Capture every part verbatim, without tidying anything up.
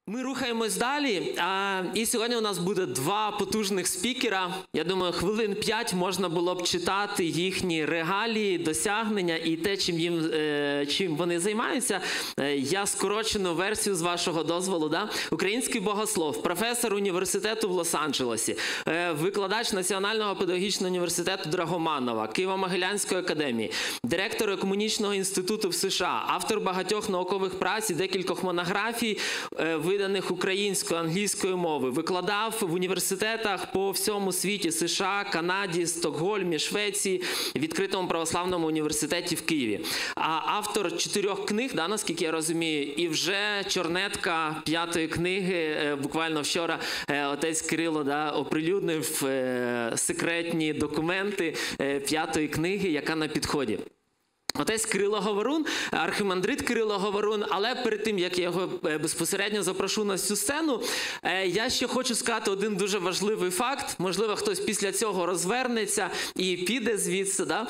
Ми рухаємось далі, а, і сьогодні у нас буде два потужних спікера. Я думаю, хвилин п'ять можна було б читати їхні регалії, досягнення і те, чим, їм, е, чим вони займаються. Е, я скорочену версію з вашого дозволу. Да? Український богослов, професор університету в Лос-Анджелесі, е, викладач Національного педагогічного університету Драгоманова, Києво-Могилянської академії, директор Екуменічного інституту в США, автор багатьох наукових праць і декількох монографій, е, виданих українською, англійською мовою, викладав в університетах по всьому світі, США, Канаді, Стокгольмі, Швеції, відкритому православному університеті в Києві. А автор чотирьох книг, да, наскільки я розумію, і вже чорнетка п'ятої книги, буквально вчора отець Кирило да, оприлюднив секретні документи п'ятої книги, яка на підході. Отець Кирило Говорун, архімандрит Кирило Говорун, але перед тим, як я його безпосередньо запрошу на цю сцену, я ще хочу сказати один дуже важливий факт. Можливо, хтось після цього розвернеться і піде звідси. Да?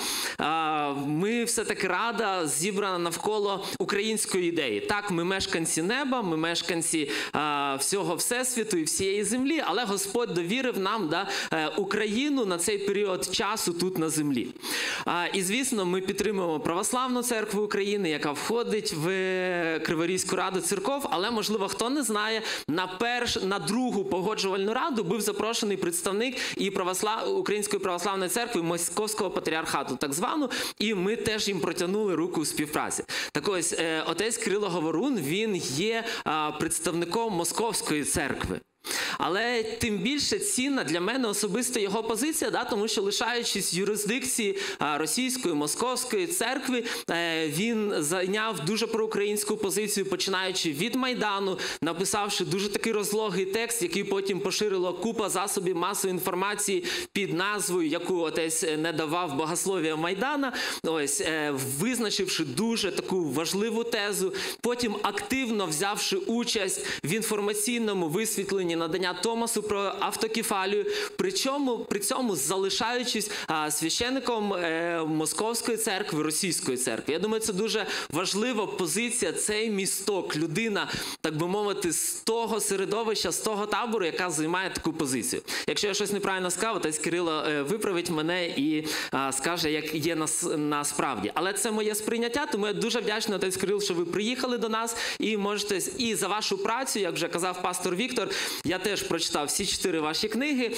Ми все-таки рада зібрана навколо української ідеї. Так, ми мешканці неба, ми мешканці всього Всесвіту і всієї землі, але Господь довірив нам да, Україну на цей період часу тут на землі. І, звісно, ми підтримуємо Православну церкву України, яка входить в Криворізьку раду церков, але, можливо, хто не знає, на, перш, на другу погоджувальну раду був запрошений представник і православ... Української православної церкви Московського патріархату, так звану, і ми теж їм протягнули руку у співпраці. Так ось, отець Кирило Говорун, він є представником Московської церкви. Але тим більше цінна для мене особисто його позиція, да, тому що, лишаючись в юрисдикції російської, московської церкви, він зайняв дуже проукраїнську позицію, починаючи від Майдану, написавши дуже такий розлогий текст, який потім поширила купа засобів масової інформації під назвою, яку отець не давав, «Богослов'я Майдана», ось, визначивши дуже таку важливу тезу, потім активно взявши участь в інформаційному висвітленні надання Томасу про автокефалію, причому, при цьому залишаючись а, священником е, Московської церкви, Російської церкви. Я думаю, це дуже важлива позиція, цей місток, людина, так би мовити, з того середовища, з того табору, яка займає таку позицію. Якщо я щось неправильно сказав, отець Кирило е, виправить мене і а, скаже, як є нас, насправді. Але це моє сприйняття, тому я дуже вдячний, отець Кирил, що ви приїхали до нас і можете, і за вашу працю, як вже казав пастор Віктор, я теж прочитав всі чотири ваші книги,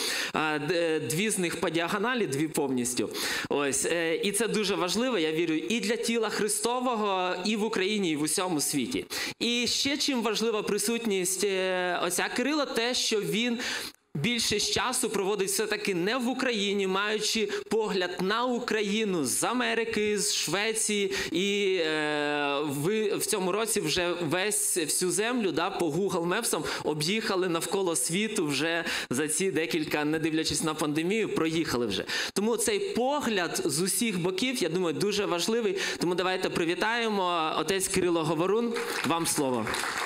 дві з них по діагоналі, дві повністю. Ось. І це дуже важливо, я вірю, і для тіла Христового, і в Україні, і в усьому світі. І ще чим важлива присутність отця Кирила, те, що він більшість часу проводить все-таки не в Україні, маючи погляд на Україну з Америки, з Швеції. І е, ви в цьому році вже весь всю землю да, по Google Maps об'їхали навколо світу вже за ці декілька, не дивлячись на пандемію, проїхали вже. Тому цей погляд з усіх боків, я думаю, дуже важливий. Тому давайте привітаємо. Отець Кирило Говорун, вам слово.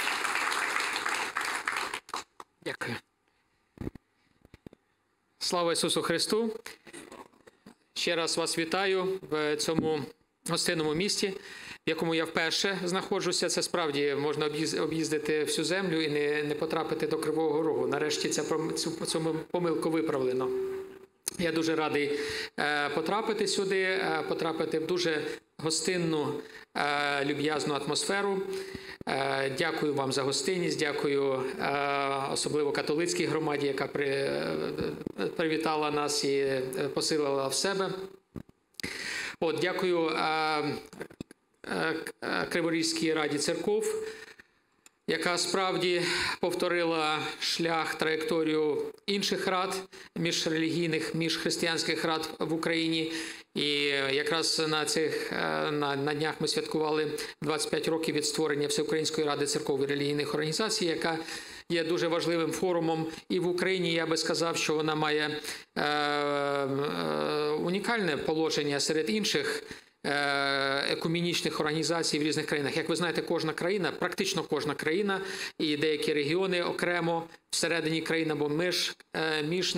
Дякую. Слава Ісусу Христу! Ще раз вас вітаю в цьому гостинному місті, в якому я вперше знаходжуся. Це справді можна об'їздити всю землю і не, не потрапити до Кривого Рогу. Нарешті ця, цю, цю помилку виправлено. Я дуже радий е, потрапити сюди, е, потрапити в дуже гостинну, е, люб'язну атмосферу. Е, дякую вам за гостинність, дякую е, особливо католицькій громаді, яка при, е, привітала нас і посилила в себе. От, дякую е, е, Криворізькій раді церков, яка справді повторила шлях, траєкторію інших рад, міжрелігійних, міжхристиянських рад в Україні. І якраз на цих на, на днях ми святкували двадцять п'ять років від створення Всеукраїнської ради церков і релігійних організацій, яка є дуже важливим форумом. І в Україні я би сказав, що вона має е, е, унікальне положення серед інших екумінічних організацій в різних країнах. Як ви знаєте, кожна країна, практично кожна країна і деякі регіони окремо всередині країни або між, між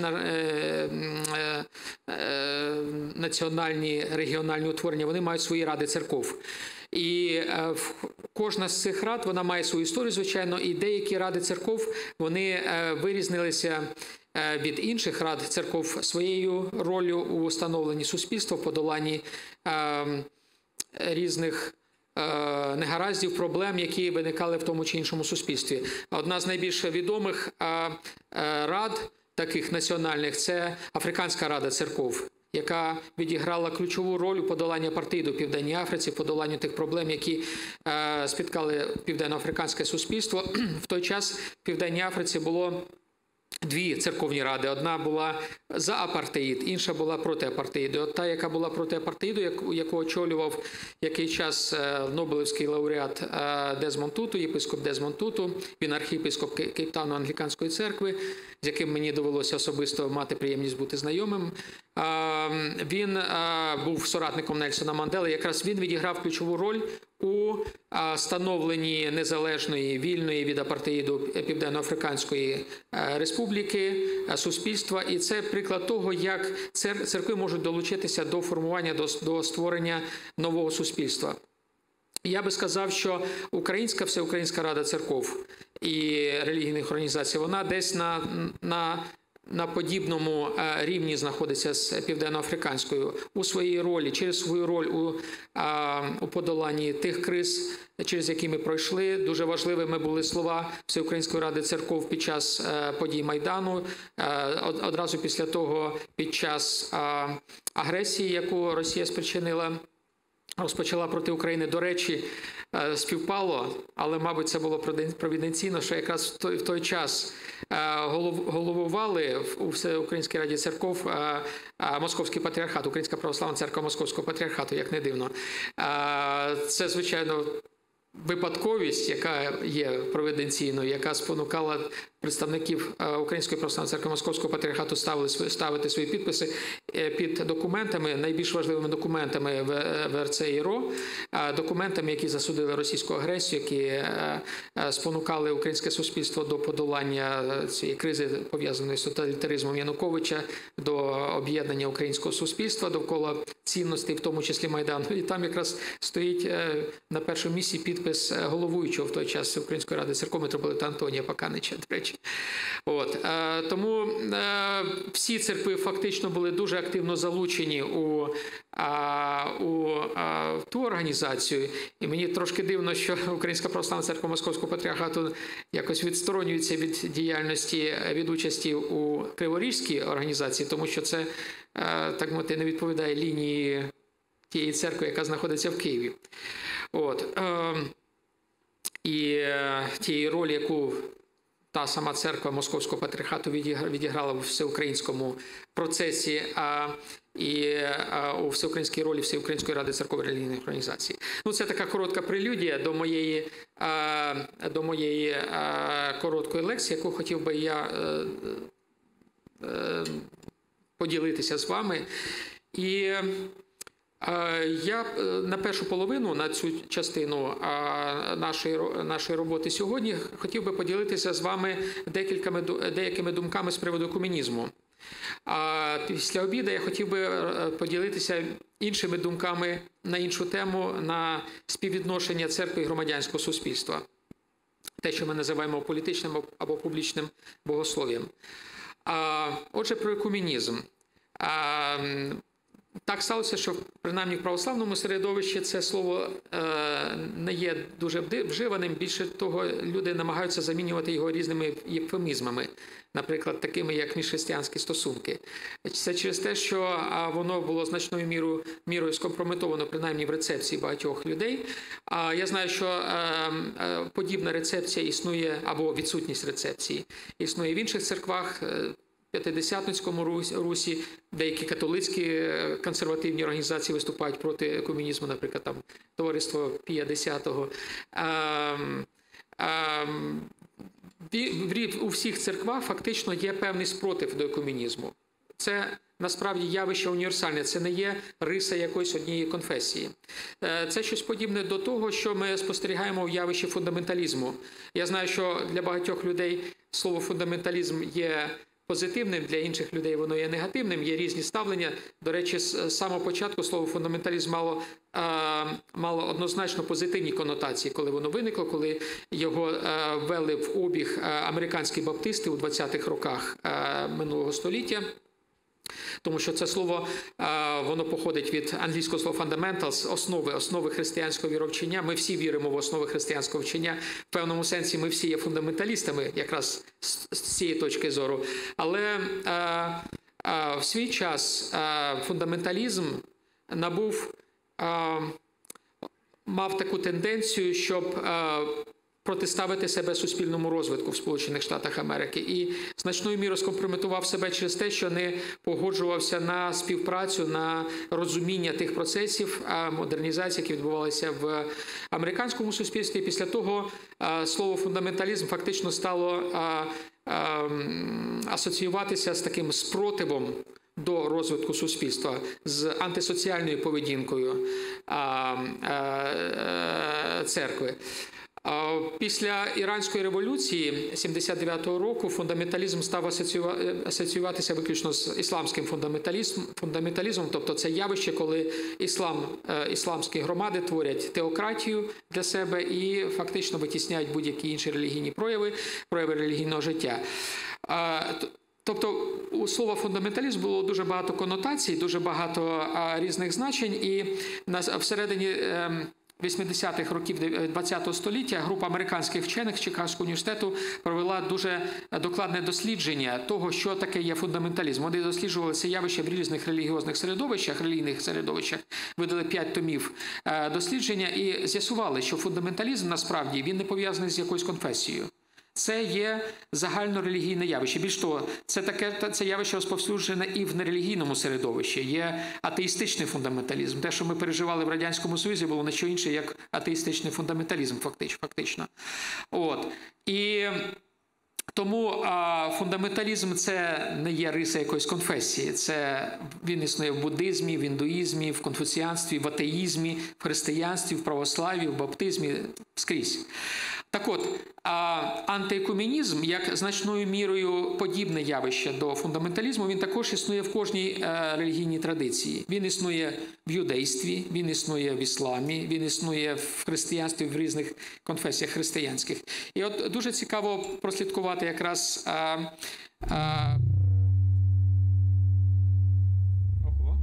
національні, регіональні утворення, вони мають свої ради церков. І е, кожна з цих рад, вона має свою історію, звичайно, і деякі ради церков, вони е, вирізнилися від інших рад церков своєю ролью у становленні суспільства, в подоланні е, різних е, негараздів, проблем, які виникали в тому чи іншому суспільстві. Одна з найбільш відомих е, е, рад, таких національних, це Африканська рада церков, яка відіграла ключову роль у подоланні апартеїду в Південній Африці, подоланні тих проблем, які е, спіткали південноафриканське суспільство. В той час в Південній Африці було дві церковні ради. Одна була за апартеїд, інша була проти апартеїду. От та, яка була проти апартеїду, яку, яку очолював який час Нобелівський лауреат Дезмонд Туту, єпископ Дезмонд Туту, він архієпископ Кейптауну Англіканської церкви, з яким мені довелося особисто мати приємність бути знайомим. Він був соратником Нельсона Мандели. Якраз він відіграв ключову роль у становленні незалежної, вільної від апартеїду Південно-Африканської республіки, суспільства. І це приклад того, як церкви можуть долучитися до формування, до, до створення нового суспільства. Я би сказав, що Українська Всеукраїнська Рада церков і релігійних організацій, вона десь на, на на подібному рівні знаходиться з Південно-Африканською у своїй ролі, через свою роль у, у подоланні тих криз, через які ми пройшли. Дуже важливими були слова Всеукраїнської Ради церков під час подій Майдану, одразу після того, під час агресії, яку Росія спричинила, розпочала проти України. До речі, співпало, але, мабуть, це було провіденційно, що якраз в той, в той час головували у Всеукраїнській Раді церков Московський патріархат, Українська православна церква Московського патріархату, як не дивно. Це, звичайно, випадковість, яка є провіденційною, яка спонукала представників Української православної церкви Московського патріархату ставити свої підписи під документами, найбільш важливими документами в ер це і РО, документами, які засудили російську агресію, які спонукали українське суспільство до подолання цієї кризи, пов'язаної з тоталітаризмом Януковича, до об'єднання українського суспільства довкола цінностей, в тому числі Майдану. І там якраз стоїть на першому місці підпис головуючого в той час Української Ради церков митрополита Антонія Паканича, до речі. От. Тому всі церкви фактично були дуже активно залучені у, у ту організацію. І мені трошки дивно, що Українська православна церква Московського патріархату якось відсторонюється від діяльності, від участі у Криворізькій організації, тому що це, так мовити, не відповідає лінії тієї церкви, яка знаходиться в Києві. От. І тієї ролі, яку та сама церква Московського патріархату відіграла у всеукраїнському процесі, а і а, у всеукраїнській ролі Всеукраїнської Ради церков і релігійних організацій. Ну, це така коротка прелюдія до моєї, а, до моєї а, короткої лекції, яку хотів би я а, а, поділитися з вами. І я на першу половину, на цю частину нашої, нашої роботи сьогодні хотів би поділитися з вами декількома, деякими думками з приводу екуменізму. А після обіду я хотів би поділитися іншими думками на іншу тему, на співвідношення церкви і громадянського суспільства. Те, що ми називаємо політичним або публічним богослов'ям. Отже, про екуменізм. Так сталося, що принаймні в православному середовищі це слово е, не є дуже вживаним. Більше того, люди намагаються замінювати його різними євфемізмами, наприклад, такими як міжхристиянські стосунки. Це через те, що воно було значною мірою, мірою скомпрометовано, принаймні в рецепції багатьох людей. А я знаю, що е, е, подібна рецепція існує, або відсутність рецепції, існує в інших церквах, П'ятидесятницькому Русі, деякі католицькі консервативні організації виступають проти екуменізму, наприклад, там Товариство Пія Десятого. У всіх церквах фактично є певний спротив до екуменізму. Це насправді явище універсальне, це не є риса якоїсь однієї конфесії. Це щось подібне до того, що ми спостерігаємо в явищі фундаменталізму. Я знаю, що для багатьох людей слово фундаменталізм є позитивним, для інших людей воно є негативним, є різні ставлення. До речі, з самого початку слово фундаменталізм мало, мало однозначно позитивні конотації, коли воно виникло, коли його ввели в обіг американські баптисти у двадцятих роках минулого століття. Тому що це слово, воно походить від англійського слова fundamentals, основи, основи християнського віровчення. Ми всі віримо в основи християнського вчення. В певному сенсі ми всі є фундаменталістами, якраз з цієї точки зору. Але в свій час фундаменталізм набув, мав таку тенденцію, щоб протиставити себе суспільному розвитку в Сполучених Штатах Америки і значною мірою скомпрометував себе через те, що не погоджувався на співпрацю, на розуміння тих процесів модернізації, які відбувалися в американському суспільстві. Після того слово фундаменталізм фактично стало асоціюватися з таким спротивом до розвитку суспільства, з антисоціальною поведінкою церкви. Після Іранської революції сімдесят дев'ятого року фундаменталізм став асоціюватися виключно з ісламським фундаменталізмом, тобто це явище, коли іслам, ісламські громади творять теократію для себе і фактично витісняють будь-які інші релігійні прояви, прояви релігійного життя. Тобто у слова фундаменталізм було дуже багато конотацій, дуже багато різних значень, і всередині вісімдесятих років ХХ століття група американських вчених Чикагського університету провела дуже докладне дослідження того, що таке є фундаменталізм. Вони досліджували це явище в різних релігіозних середовищах, релігійних середовищах, видали п'ять томів дослідження і з'ясували, що фундаменталізм насправді він не пов'язаний з якоюсь конфесією. Це є загальнорелігійне явище. Більш того, це таке це явище розповсюджене і в нерелігійному середовищі. Є атеїстичний фундаменталізм. Те, що ми переживали в Радянському Союзі, було не що інше, як атеїстичний фундаменталізм, фактично. От. І тому а, фундаменталізм – це не є риса якоїсь конфесії. Це він існує в буддизмі, в індуїзмі, в конфуціанстві, в атеїзмі, в християнстві, в православі, в баптизмі, скрізь. Так от, антиекуменізм, як значною мірою подібне явище до фундаменталізму, він також існує в кожній релігійній традиції. Він існує в юдействі, він існує в ісламі, він існує в християнстві, в різних конфесіях християнських. І от дуже цікаво прослідкувати якраз а, а, Ого.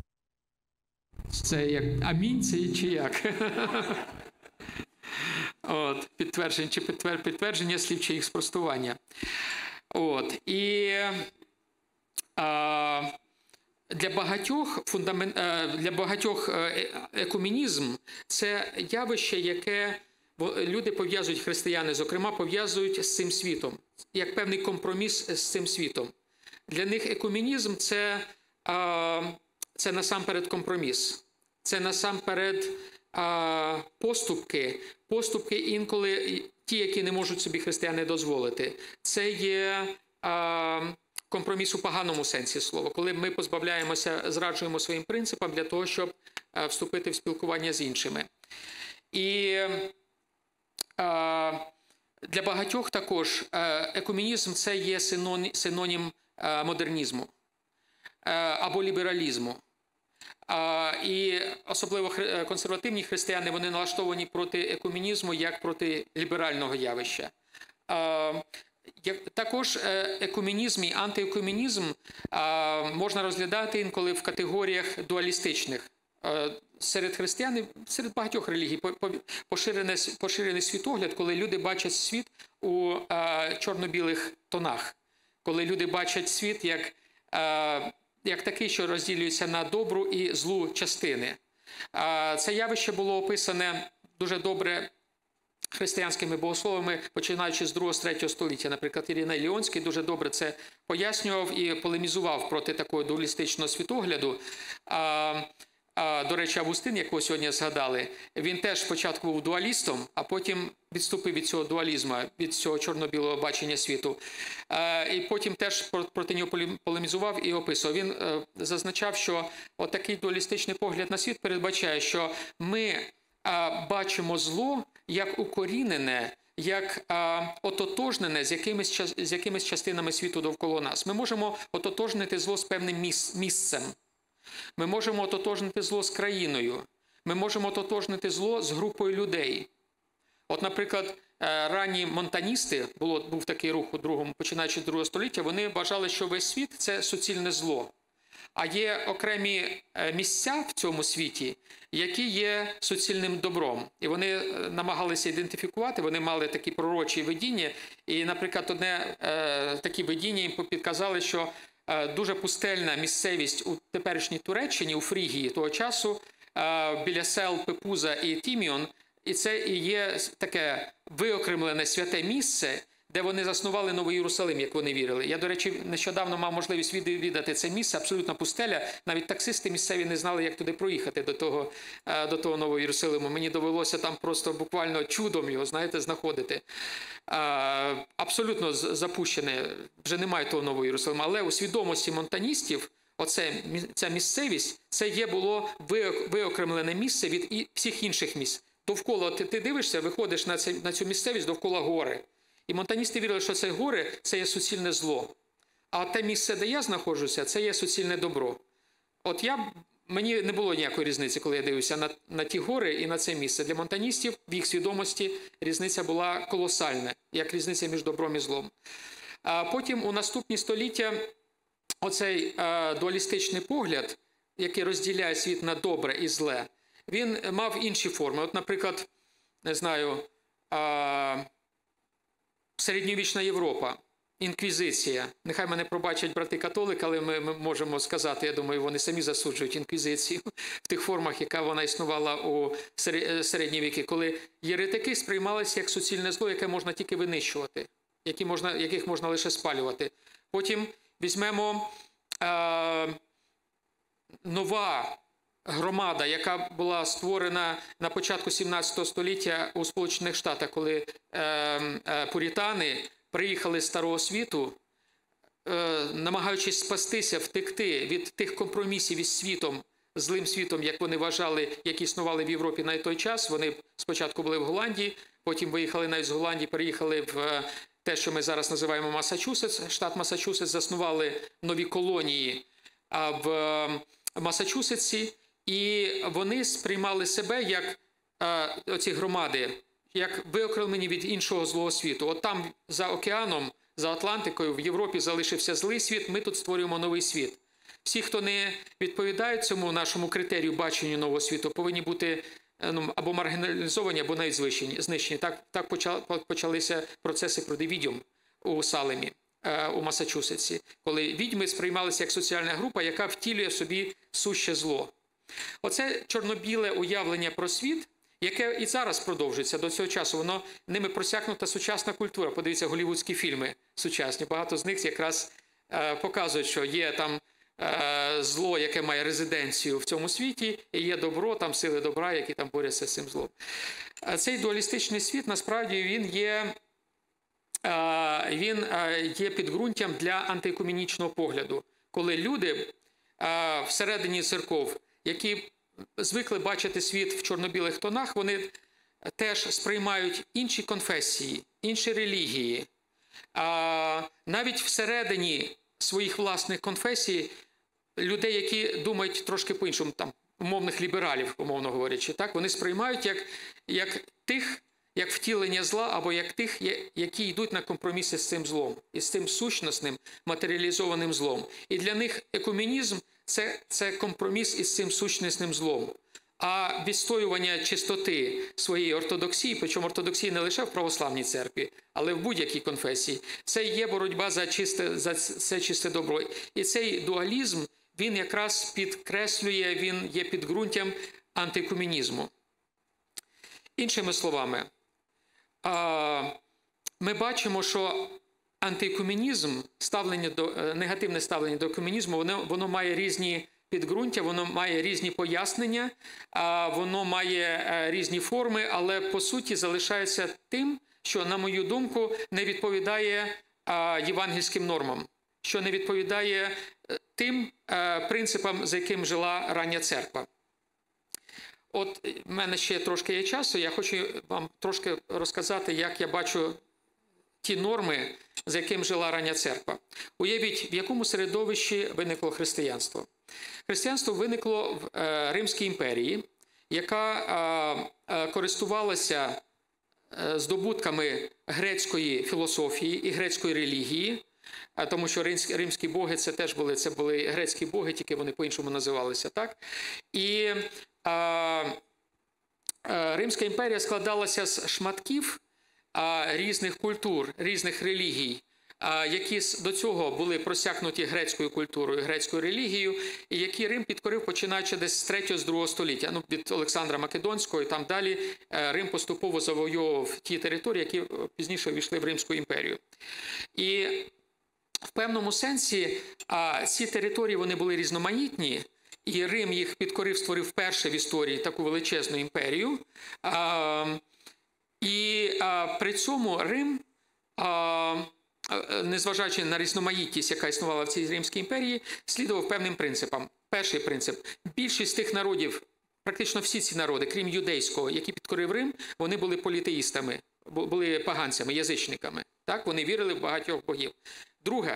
Це як амінь, це чи як? От, підтвердження чи підтвер, підтвердження слів чи їх спростування. От, і а, для багатьох фундамент, для багатьох екуменізм – це явище, яке люди пов'язують, християни, зокрема, пов'язують з цим світом, як певний компроміс з цим світом. Для них екуменізм – це, а, це насамперед компроміс, це насамперед а, поступки, поступки інколи ті, які не можуть собі християни дозволити. Це є а, компроміс у поганому сенсі слова, коли ми позбавляємося, зраджуємо своїм принципам для того, щоб а, вступити в спілкування з іншими. І а, для багатьох також екуменізм – це є синонім, синонім а, модернізму а, або лібералізму. А, і особливо консервативні християни, вони налаштовані проти екуменізму як проти ліберального явища. А, як, також екуменізм і антиекуменізм а, можна розглядати інколи в категоріях дуалістичних. А, серед християн, серед багатьох релігій поширений, поширений світогляд, коли люди бачать світ у а, чорно-білих тонах. Коли люди бачать світ як а, як такий, що розділюється на добру і злу частини. Це явище було описане дуже добре християнськими богословами, починаючи з другого-третього століття. Наприклад, Іриней Ліонський дуже добре це пояснював і полемізував проти такого дуалістичного світогляду. До речі, Августин, якого сьогодні згадали, він теж спочатку був дуалістом, а потім відступив від цього дуалізму, від цього чорно-білого бачення світу. І потім теж проти нього полемізував і описував. Він зазначав, що отакий дуалістичний погляд на світ передбачає, що ми бачимо зло як укорінене як а, ототожнене з якимись, з якимись частинами світу довкола нас. Ми можемо ототожнити зло з певним міс, місцем. Ми можемо ототожнити зло з країною. Ми можемо ототожнити зло з групою людей. От, наприклад, ранні монтаністи, було, був такий рух у другому, починаючи з другого століття, вони вважали, що весь світ – це суцільне зло. А є окремі місця в цьому світі, які є суцільним добром. І вони намагалися ідентифікувати, вони мали такі пророчі видіння. І, наприклад, одне е, такі видіння їм підказали, що е, дуже пустельна місцевість у теперішній Туреччині, у Фрігії того часу, е, біля сел Пепуза і Тіміон, і це і є таке виокремлене святе місце, де вони заснували Новий Єрусалим, як вони вірили. Я, до речі, нещодавно мав можливість відвідати це місце, абсолютно пустеля. Навіть таксисти місцеві не знали, як туди проїхати, до того, до того Нового Єрусалиму. Мені довелося там просто буквально чудом його, знаєте, знаходити. Абсолютно запущене, вже немає того Нового Єрусалиму. Але у свідомості монтаністів оце, ця місцевість, це є було виокремлене місце від всіх інших місць. Довкола, ти, ти дивишся, виходиш на, це, на цю місцевість, довкола гори. І монтаністи вірили, що це гори – це є суцільне зло. А те місце, де я знаходжуся, це є суцільне добро. От я, мені не було ніякої різниці, коли я дивився на, на ті гори і на це місце. Для монтаністів в їх свідомості різниця була колосальна, як різниця між добром і злом. А потім у наступні століття оцей а, дуалістичний погляд, який розділяє світ на добре і зле, він мав інші форми. От, наприклад, не знаю, а, середньовічна Європа, інквізиція. Нехай мене пробачать брати-католики, але ми, ми можемо сказати, я думаю, вони самі засуджують інквізицію в тих формах, яка вона існувала у середні віки, коли єретики сприймалися як суцільне зло, яке можна тільки винищувати, які можна, яких можна лише спалювати. Потім візьмемо а, нова громада, яка була створена на початку сімнадцятого століття у Сполучених Штатах, коли е, е, пуритани приїхали з Старого Світу, е, намагаючись спастися, втекти від тих компромісів із світом, злим світом, як вони вважали, які існували в Європі на той час. Вони спочатку були в Голландії, потім виїхали навіть з Голландії, переїхали в те, що ми зараз називаємо Масачусетс, штат Масачусетс, заснували нові колонії в Масачусетсі. І вони сприймали себе як е, оці громади, як виокремлені від іншого злого світу. От там за океаном, за Атлантикою, в Європі залишився злий світ, ми тут створюємо новий світ. Всі, хто не відповідають цьому нашому критерію баченню нового світу, повинні бути ну, або маргіналізовані, або навіть знищені. Так, так почалися процеси проти відьом у Салемі, е, у Масачусетсі, коли відьми сприймалися як соціальна група, яка втілює в собі суще зло. Оце чорно-біле уявлення про світ, яке і зараз продовжується до цього часу, воно ними просякнута сучасна культура. Подивіться, голлівудські фільми сучасні. Багато з них якраз е, показують, що є там е, зло, яке має резиденцію в цьому світі, і є добро, там сили добра, які там борються з цим злом. А цей дуалістичний світ, насправді, він є, е, він е, є підґрунтям для антиекуменічного погляду, коли люди е, всередині церков, які звикли бачити світ в чорно-білих тонах, вони теж сприймають інші конфесії, інші релігії. А навіть всередині своїх власних конфесій людей, які думають трошки по-іншому, там, умовних лібералів, умовно говорячи, так, вони сприймають як, як тих, як втілення зла, або як тих, які йдуть на компроміси з цим злом, і з цим сущносним, матеріалізованим злом. І для них екуменізм Це, це компроміс із цим сущнісним злом. А відстоювання чистоти своєї ортодоксії, причому ортодоксії не лише в православній церкві, але в будь-якій конфесії, це є боротьба за чисте, за це чисте добро. І цей дуалізм, він якраз підкреслює, він є підґрунтям антиекуменізму. Іншими словами, ми бачимо, що антиекуменізм, ставлення до, негативне ставлення до екуменізму, воно, воно має різні підґрунтя, воно має різні пояснення, воно має різні форми, але по суті залишається тим, що, на мою думку, не відповідає євангельським нормам, що не відповідає тим принципам, за яким жила рання церква. от в мене ще трошки є часу, я хочу вам трошки розказати, як я бачу ті норми, за яким жила рання церква. Уявіть, в якому середовищі виникло християнство. Християнство виникло в е, Римській імперії, яка е, е, користувалася е, здобутками грецької філософії і грецької релігії, е, тому що римські, римські боги це теж були, це були грецькі боги, тільки вони по-іншому називалися. Так? І е, е, Римська імперія складалася з шматків різних культур, різних релігій, які до цього були просякнуті грецькою культурою, грецькою релігією, і які Рим підкорив, починаючи десь з третього з другого століття. Ну, від Олександра Македонського і там далі Рим поступово завойовував ті території, які пізніше увійшли в Римську імперію. І в певному сенсі ці території вони були різноманітні, і Рим їх підкорив, створив вперше в історії таку величезну імперію. І а, при цьому Рим, а, незважаючи на різноманітність, яка існувала в цій Римській імперії, слідував певним принципам. Перший принцип – більшість тих народів, практично всі ці народи, крім юдейського, які підкорив Рим, вони були політеїстами, були поганцями, язичниками. Так? Вони вірили в багатьох богів. Друге,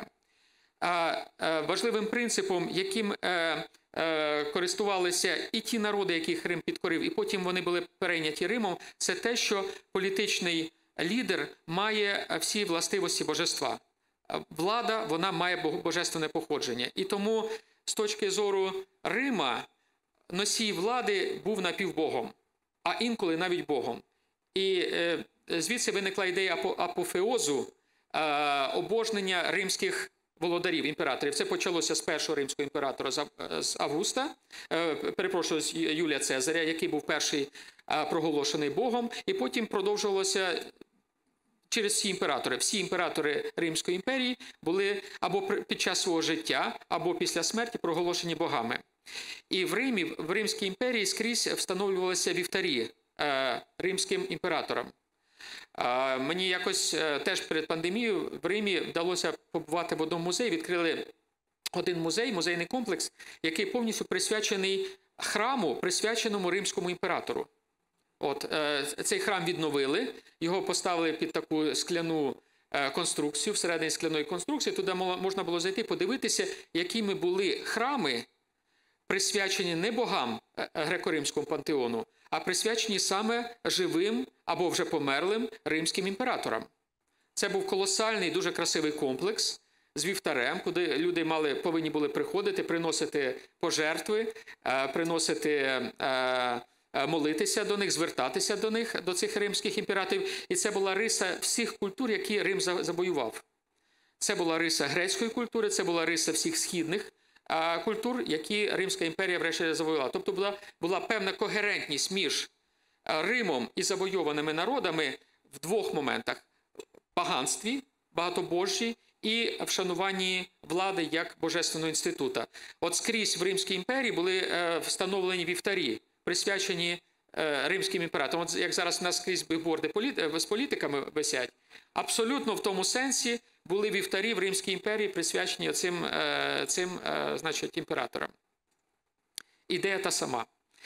а, а, важливим принципом, яким а, користувалися і ті народи, яких Рим підкорив, і потім вони були перейняті Римом, це те, що політичний лідер має всі властивості божества. Влада, вона має божественне походження. І тому з точки зору Рима носій влади був напівбогом, а інколи навіть богом. І е, звідси виникла ідея апофеозу, е, обожнення римських володарів, імператорів. Це почалося з першого римського імператора, з Августа, перепрошую, з Юлія Цезаря, який був перший проголошений Богом, і потім продовжувалося через всі імператори. Всі імператори Римської імперії були або під час свого життя, або після смерті проголошені богами. І в Римі, в Римській імперії скрізь встановлювалися вівтарі римським імператорам. Мені якось теж перед пандемією в Римі вдалося побувати в одному музеї. Відкрили один музей, музейний комплекс, який повністю присвячений храму, присвяченому римському імператору. От, цей храм відновили, його поставили під таку скляну конструкцію, всередині скляної конструкції. Туди можна було зайти, подивитися, якими були храми, присвячені не богам греко-римського пантеону, а присвячені саме живим або вже померлим римським імператорам. Це був колосальний, дуже красивий комплекс з вівтарем, куди люди мали, повинні були приходити, приносити пожертви, приносити, молитися до них, звертатися до них, до цих римських імператорів. І це була риса всіх культур, які Рим завоював. Це була риса грецької культури, це була риса всіх східних культур, які Римська імперія врешті завоювала. Тобто була, була певна когерентність між Римом і завойованими народами в двох моментах – паганстві, багатобожжі і вшануванні влади як божественного інституту. От скрізь в Римській імперії були встановлені вівтарі, присвячені римським імператорам. От як зараз у нас скрізь бігборди з політиками висять, абсолютно в тому сенсі були вівтарі в Римській імперії, присвячені цим, цим значить, імператорам. Ідея та сама.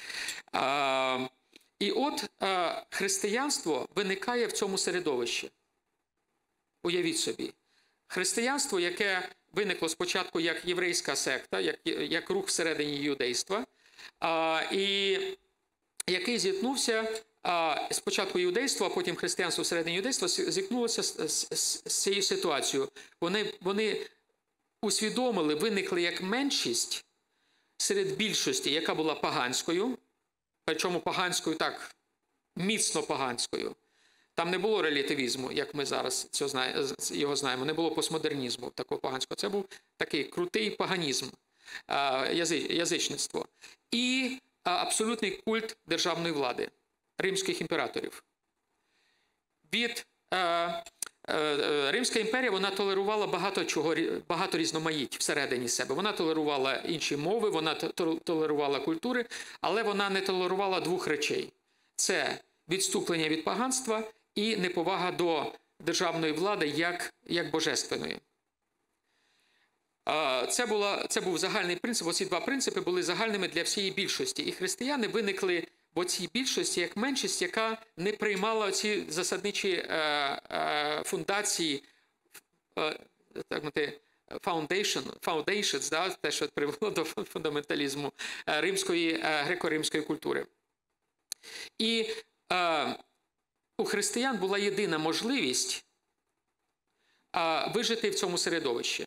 І от християнство виникає в цьому середовищі. Уявіть собі. Християнство, яке виникло спочатку як єврейська секта, як, як рух всередині юдейства, і який зіткнувся спочатку юдейство, а потім християнство всередині юдейства зіткнулося з, з, з, з цією ситуацією. Вони, вони усвідомили, виникли як меншість серед більшості, яка була поганською, причому поганською так, міцно поганською. Там не було релятивізму, як ми зараз його знаємо, не було постмодернізму такого поганського. Це був такий крутий поганізм, язичництво. І абсолютний культ державної влади, римських імператорів. Від, е, е, Римська імперія, вона толерувала багато чого, багато різноманіть всередині себе. Вона толерувала інші мови, вона толерувала культури, але вона не толерувала двох речей. Це відступлення від поганства і неповага до державної влади як, як божественної. Це, була, це був загальний принцип, оці два принципи були загальними для всієї більшості. І християни виникли в цій більшості як меншість, яка не приймала ці засадничі е, е, фундації, е, так мати, foundation, foundations, да, те, що привело до фундаменталізму е, римської, е, греко-римської культури. І е, у християн була єдина можливість е, вижити в цьому середовищі.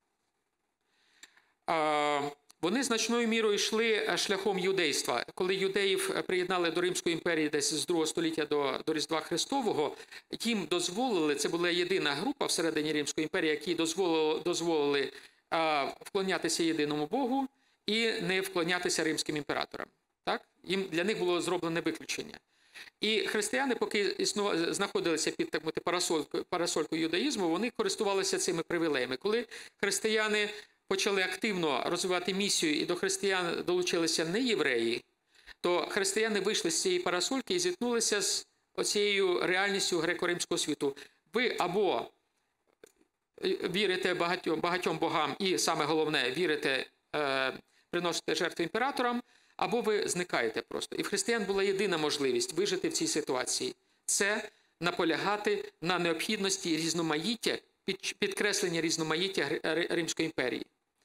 Е, Вони значною мірою йшли шляхом юдейства. Коли юдеїв приєднали до Римської імперії десь з другого століття до, до Різдва Христового, їм дозволили, це була єдина група всередині Римської імперії, які дозволили, дозволили а, вклонятися єдиному Богу і не вклонятися римським імператорам. Так? Їм, для них було зроблене виключення. І християни, поки існували, знаходилися під так мовити, парасолькою, парасолькою юдаїзму, вони користувалися цими привілеями. Коли християни почали активно розвивати місію і до християн долучилися не євреї, то християни вийшли з цієї парасольки і зіткнулися з оцією реальністю греко-римського світу. Ви або вірите багатьом, багатьом богам і, саме головне, вірите, е, приносите жертви імператорам, або ви зникаєте просто. І в християн була єдина можливість вижити в цій ситуації. Це наполягати на необхідності різноманіття, підкреслення різноманіття Римської імперії.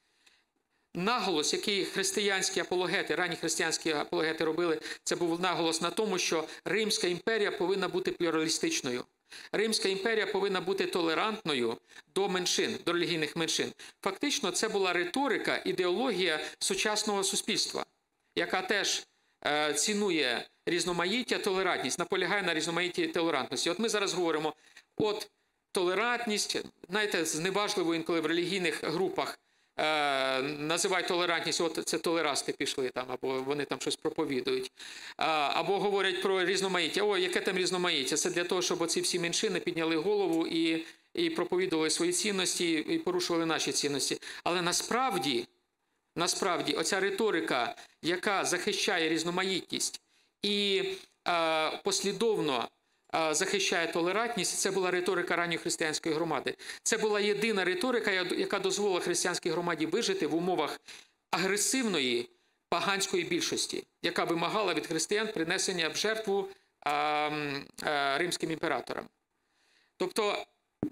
Наголос, який християнські апологети, ранні християнські апологети робили, це був наголос на тому, що Римська імперія повинна бути плюралістичною. Римська імперія повинна бути толерантною до меншин, до релігійних меншин. Фактично, це була риторика, ідеологія сучасного суспільства, яка теж е, цінує різноманіття, толерантність, наполягає на різноманітті і толерантності. От ми зараз говоримо, от толерантність, знаєте, зневажливо інколи в релігійних групах, Е, називають толерантність, от це толерасти пішли там, або вони там щось проповідують. А, або говорять про різноманіття. О, яке там різноманіття? Це для того, щоб оці всі меншини підняли голову і, і проповідували свої цінності, і порушували наші цінності. Але насправді, насправді, оця риторика, яка захищає різноманітність і е, послідовно захищає толерантність, це була риторика ранньої християнської громади. Це була єдина риторика, яка дозволила християнській громаді вижити в умовах агресивної поганської більшості, яка вимагала від християн принесення в жертву а, а, римським імператорам. Тобто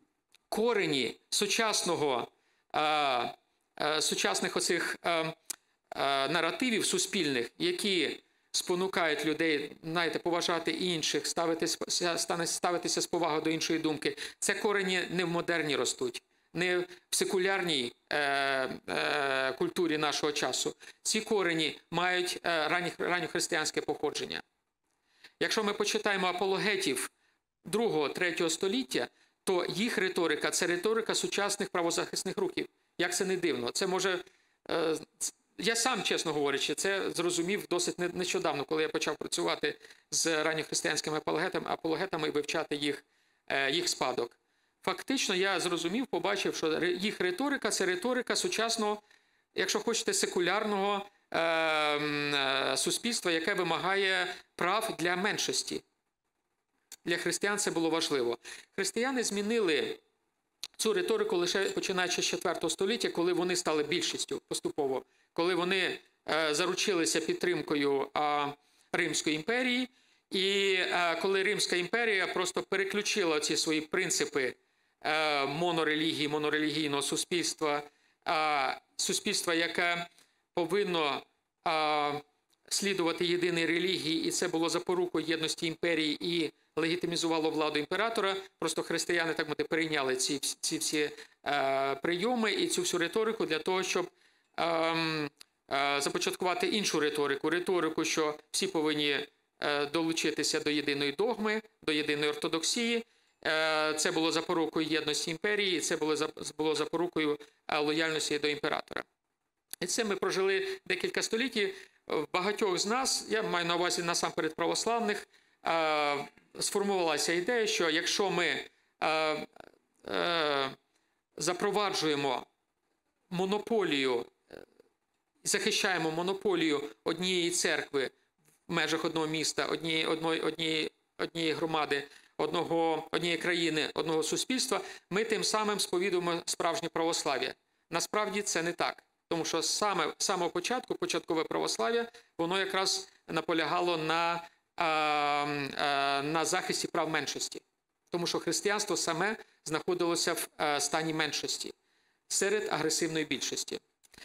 корені сучасного, а, а, сучасних оцих а, а, наративів суспільних, які спонукають людей, знаєте, поважати інших, ставитися, ставитися з повагою до іншої думки. Це корені не в модерні ростуть, не в секулярній е, е, культурі нашого часу. Ці корені мають е, ранньохристиянське походження. Якщо ми почитаємо апологетів другого-третього століття, то їх риторика – це риторика сучасних правозахисних рухів. Як це не дивно. Це може... Е, Я сам, чесно говорячи, це зрозумів досить нещодавно, коли я почав працювати з ранньохристиянськими апологетами, апологетами і вивчати їх, їх спадок. Фактично, я зрозумів, побачив, що їх риторика – це риторика сучасного, якщо хочете, секулярного е, суспільства, яке вимагає прав для меншості. Для християн це було важливо. Християни змінили цю риторику лише починаючи з четвертого століття, коли вони стали більшістю поступово, коли вони е, заручилися підтримкою е, Римської імперії, і е, коли Римська імперія просто переключила ці свої принципи е, монорелігії, монорелігійного суспільства, е, суспільства, яке повинно е, слідувати єдиній релігії, і це було запорукою єдності імперії і легітимізувало владу імператора. Просто християни, так мовити, перейняли ці, ці всі е, прийоми і цю всю риторику для того, щоб е, е, започаткувати іншу риторику. Риторику, що всі повинні е, долучитися до єдиної догми, до єдиної ортодоксії. Е, це було запорукою єдності імперії, це було, було запорукою е, лояльності до імператора. І це ми прожили декілька століть. В багатьох з нас, я маю на увазі насамперед православних, е, сформувалася ідея, що якщо ми е, е, запроваджуємо монополію, захищаємо монополію однієї церкви в межах одного міста, однієї, одної, однієї, однієї громади, одного, однієї країни, одного суспільства, ми тим самим сповідуємо справжнє православ'я. Насправді це не так. Тому що саме з самого початку, початкове православ'я, воно якраз наполягало на, а, а, на захисті прав меншості. Тому що християнство саме знаходилося в а, стані меншості серед агресивної більшості.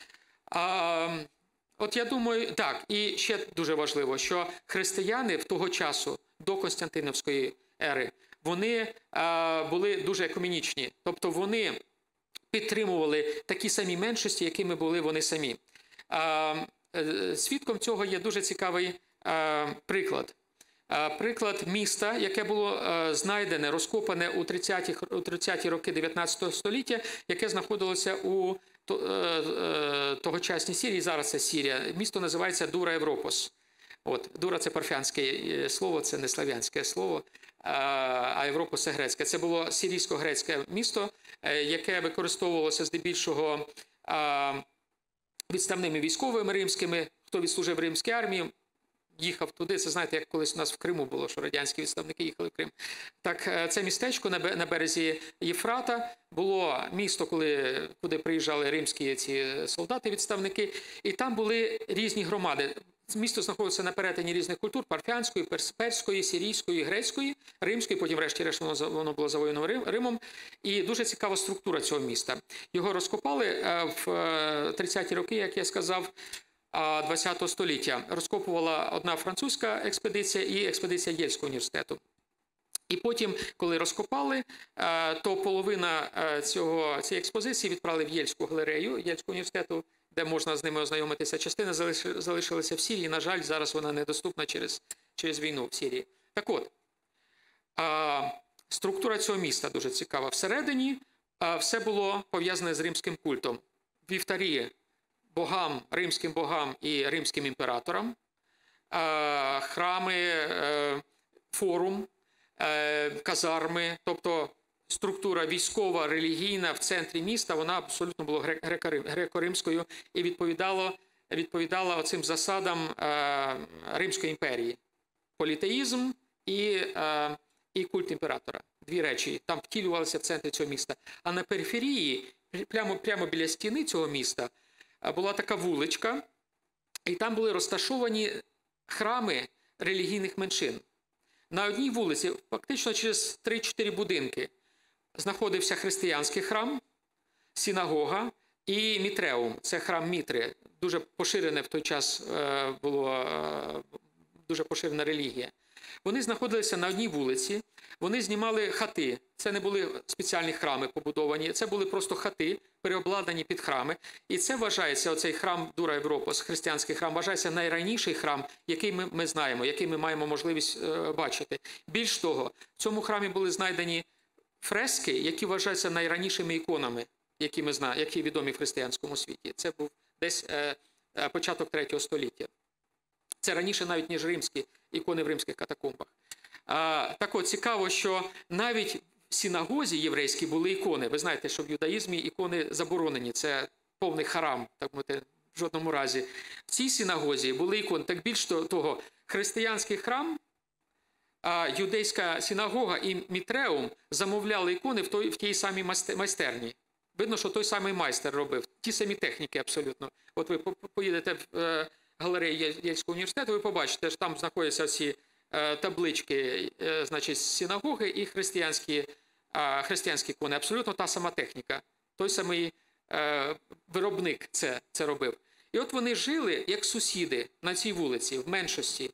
А, от я думаю, так, і ще дуже важливо, що християни в того часу, до Константинівської ери, вони а, були дуже екуменічні. Тобто вони підтримували такі самі меншості, якими були вони самі. А, свідком цього є дуже цікавий а, приклад. А, приклад міста, яке було а, знайдене, розкопане у тридцяті роки дев'ятнадцятого століття, яке знаходилося у то, а, а, тогочасній Сирії, зараз це Сирія. Місто називається Дура Європос. От, Дура – це парфянське слово, це не слав'янське слово, а Європос – це грецьке. Це було сирійсько-грецьке місто, яке використовувалося здебільшого відставними військовими римськими. Хто відслужив в римській армії, їхав туди. Це, знаєте, як колись у нас в Криму було, що радянські відставники їхали в Крим. Так, це містечко на березі Єфрата було місто, коли, куди приїжджали римські ці солдати-відставники, і там були різні громади. Місто знаходиться на перетині різних культур – парфянської, перської, сирійської, грецької, римської, потім врешті-решт воно, воно було завоєно Римом. І дуже цікава структура цього міста. Його розкопали в тридцяті роки, як я сказав, ХХ століття. Розкопувала одна французька експедиція і експедиція Єльського університету. І потім, коли розкопали, то половина цього, цієї експозиції відправили в Єльську галерею Єльського університету, де можна з ними ознайомитися. Частина залишилася в Сирії, на жаль, зараз вона недоступна через, через війну в Сирії. Так от, а, структура цього міста дуже цікава. Всередині а, все було пов'язане з римським культом. Вівтарі богам, римським богам і римським імператорам, а, храми, а, форум, а, казарми, тобто структура військова, релігійна в центрі міста, вона абсолютно була греко-римською і відповідала, відповідала оцим засадам е, Римської імперії. Політеїзм і, е, і культ імператора. Дві речі там втілювалися в центрі цього міста. А на периферії, прямо, прямо біля стіни цього міста, була така вуличка, і там були розташовані храми релігійних меншин. На одній вулиці, фактично через три-чотири будинки, знаходився християнський храм, синагога і Мітреум. Це храм Мітри. Дуже поширене в той час було, дуже поширена релігія. Вони знаходилися на одній вулиці, вони знімали хати. Це не були спеціальні храми побудовані, це були просто хати, переобладнані під храми. І це вважається, оцей храм Дура Європос, християнський храм, вважається найраніший храм, який ми, ми знаємо, який ми маємо можливість е, бачити. Більш того, в цьому храмі були знайдені фрески, які вважаються найранішими іконами, які ми знаємо, які відомі в християнському світі. Це був десь е, початок третього століття. Це раніше навіть, ніж римські ікони в римських катакомбах. А, так от, цікаво, що навіть в синагозі єврейській були ікони. Ви знаєте, що в юдаїзмі ікони заборонені. Це повний харам, так мовити, в жодному разі. В цій синагозі були ікони. Так більш того, християнський храм, а юдейська синагога і Мітреум замовляли ікони в, той, в тій самій майстерні. Видно, що той самий майстер робив. Ті самі техніки абсолютно. От ви поїдете в галерею Єльського університету, ви побачите, що там знаходяться ці таблички, значить, синагоги і християнські, християнські ікони. Абсолютно та сама техніка. Той самий виробник це, це робив. І от вони жили як сусіди на цій вулиці, в меншості.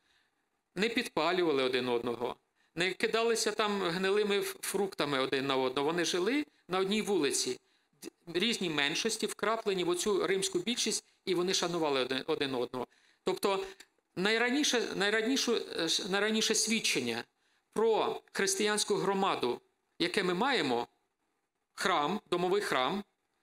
Не підпалювали один одного, не кидалися там гнилими фруктами один на одного. Вони жили на одній вулиці. Різні меншості вкраплені в оцю римську більшість, і вони шанували один, один одного. Тобто найраніше, найраніше, найраніше свідчення про християнську громаду, яке ми маємо, храм, домовий храм,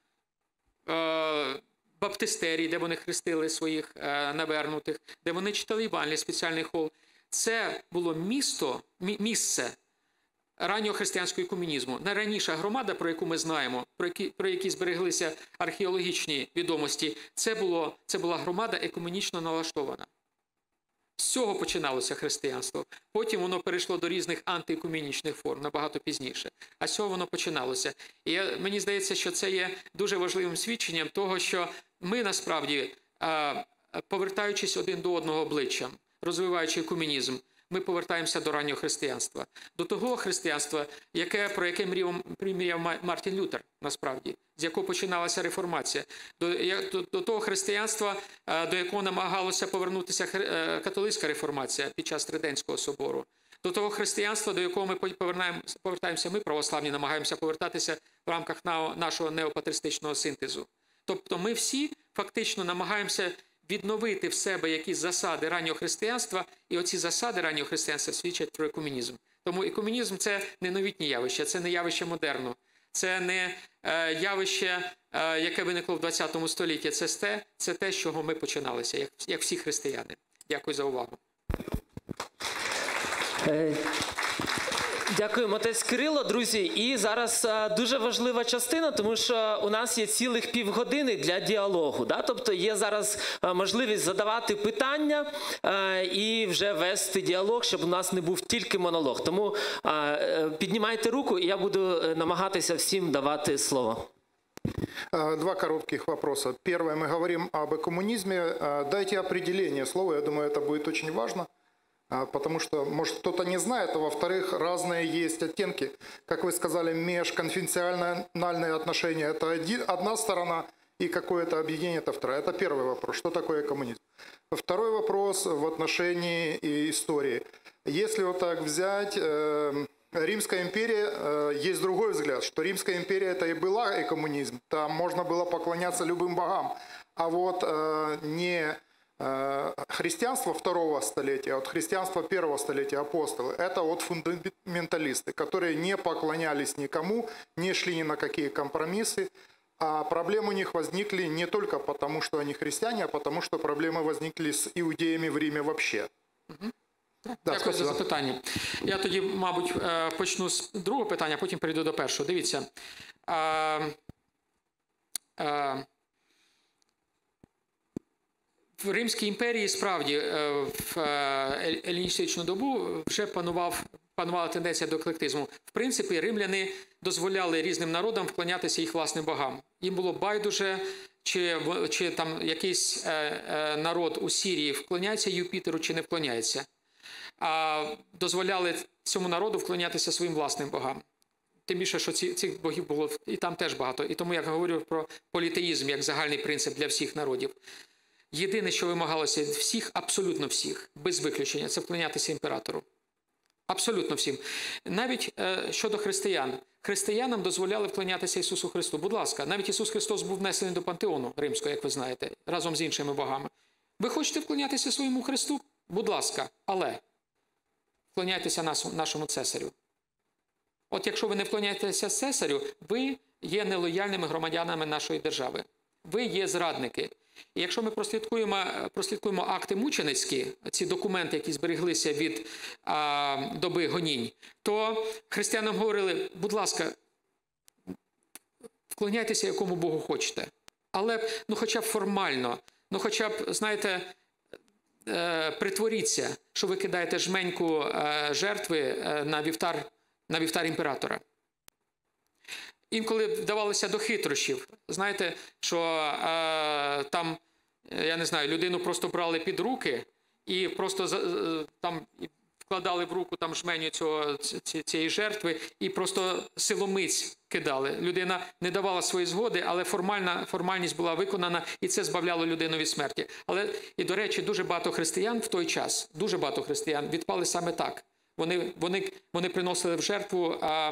е- баптистерій, де вони хрестили своїх е- навернутих, де вони читали Євангеліє, спеціальний хол. Це було місто, місце раннього християнського комунізму. Найраніша громада, про яку ми знаємо, про які, про які збереглися археологічні відомості, це, було, це була громада екуменічно налаштована. З цього починалося християнство. Потім воно перейшло до різних антиекумінічних форм, набагато пізніше. А з цього воно починалося. І я, мені здається, що це є дуже важливим свідченням того, що ми насправді, повертаючись один до одного обличчям, розвиваючи екумінізм, ми повертаємося до раннього християнства. До того християнства, яке, про яке мріяв, мріяв Мартін Лютер, насправді, з якого починалася реформація. До, до, до того християнства, до якого намагалася повернутися католицька реформація під час Триденського собору. До того християнства, до якого ми повертаємося ми, православні, намагаємося повертатися в рамках нашого неопатристичного синтезу. Тобто ми всі фактично намагаємося відновити в себе якісь засади раннього християнства, і оці засади раннього християнства свідчать про екумінізм. Тому екумінізм – це не новітнє явище, це не явище модерну, це не е, явище, е, яке виникло в двадцятому столітті, це те, це те, з чого ми починалися, як, як всі християни. Дякую за увагу. Дякую, отець Кирило, друзі. І зараз дуже важлива частина, тому що у нас є цілих півгодини для діалогу. Да? Тобто є зараз можливість задавати питання і вже вести діалог, щоб у нас не був тільки монолог. Тому піднімайте руку, і я буду намагатися всім давати слово. Два коротких вопроса. Первое, мы говорим об коммунизме. Дайте определение слова, я думаю, это будет очень важно. Потому что, может, кто-то не знает, а во-вторых, разные есть оттенки. Как вы сказали, межконфессиональные отношения – это один, одна сторона, и какое-то объединение – это вторая. Это первый вопрос. Что такое коммунизм? Второй вопрос в отношении истории. Если вот так взять, э, Римская империя, э, есть другой взгляд, что Римская империя – это и была и коммунизм. Там можно было поклоняться любым богам. А вот э, не... христианство второго столетия, а вот христианство первого столетия, апостолы, это вот фундаменталисты, которые не поклонялись никому, не шли ни на какие компромиссы, а проблемы у них возникли не только потому, что они христиане, а потому, что проблемы возникли с иудеями в Риме вообще. Угу. Да, Дякую за запитання. Я тоді, мабуть, почну з другого питання, а потім перейду до першого. Дивіться. А, а, В Римській імперії, справді, в еліністичну добу вже панував, панувала тенденція до еклектизму. В принципі, римляни дозволяли різним народам вклонятися їх власним богам. Їм було байдуже, чи, чи там якийсь народ у Сирії вклоняється Юпітеру, чи не вклоняється. А дозволяли цьому народу вклонятися своїм власним богам. Тим більше, що ці, цих богів було і там теж багато. І тому я говорю про політеїзм як загальний принцип для всіх народів. Єдине, що вимагалося від всіх, абсолютно всіх, без виключення, це вклонятися імператору. Абсолютно всім. Навіть е, щодо християн. Християнам дозволяли вклонятися Ісусу Христу. Будь ласка, навіть Ісус Христос був внесений до пантеону римського, як ви знаєте, разом з іншими богами. Ви хочете вклонятися своєму Христу? Будь ласка, але вклоняйтеся нашому цесарю. От якщо ви не вклоняєтеся цесарю, ви є нелояльними громадянами нашої держави. Ви є зрадники. І якщо ми прослідкуємо, прослідкуємо акти мученицькі, ці документи, які збереглися від а, доби гонінь, то християнам говорили, будь ласка, вклоняйтеся якому Богу хочете. Але, ну хоча б формально, ну хоча б, знаєте, е, притворіться, що ви кидаєте жменьку е, жертви е, на вівтар, на вівтар імператора. Інколи вдавалося до хитрощів. Знаєте, що е, там, я не знаю, людину просто брали під руки і просто е, там вкладали в руку там жменю цього, цієї жертви і просто силомиць кидали. Людина не давала свої згоди, але формальна, формальність була виконана, і це збавляло людину від смерті. Але, і до речі, дуже багато християн в той час, дуже багато християн відпали саме так. Вони, вони, вони приносили в жертву а,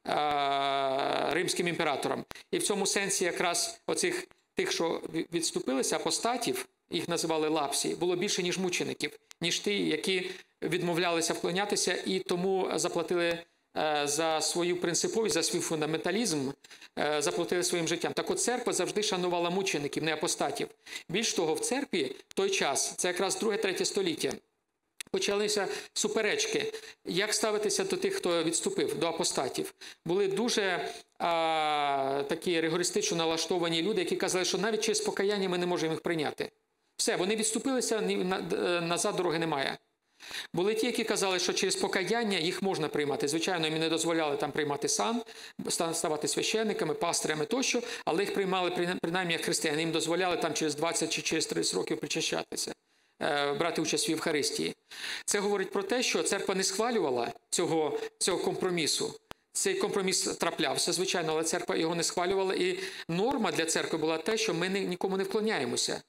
а, римським імператорам. І в цьому сенсі якраз оцих тих, що відступилися, апостатів, їх називали лапсі, було більше, ніж мучеників, ніж ті, які відмовлялися вклонятися і тому заплатили за свою принциповість, за свій фундаменталізм, заплатили своїм життям. Так от церква завжди шанувала мучеників, не апостатів. Більш того, в церкві в той час, це якраз друге-третє століття, почалися суперечки. Як ставитися до тих, хто відступив, до апостатів? Були дуже а, такі ригористично налаштовані люди, які казали, що навіть через покаяння ми не можемо їх прийняти. Все, вони відступилися, ні- на- е, назад дороги немає. Були ті, які казали, що через покаяння їх можна приймати. Звичайно, їм не дозволяли там приймати сан, ста- ставати священниками, пастирями тощо, але їх приймали при- принаймні як християни. Їм дозволяли там через двадцять чи через тридцять років причащатися, е, брати участь в Євхаристії. Це говорить про те, що церква не схвалювала цього, цього компромісу. Цей компроміс траплявся, звичайно, але церква його не схвалювала. І норма для церкви була те, що ми не- нікому не вклоняємося.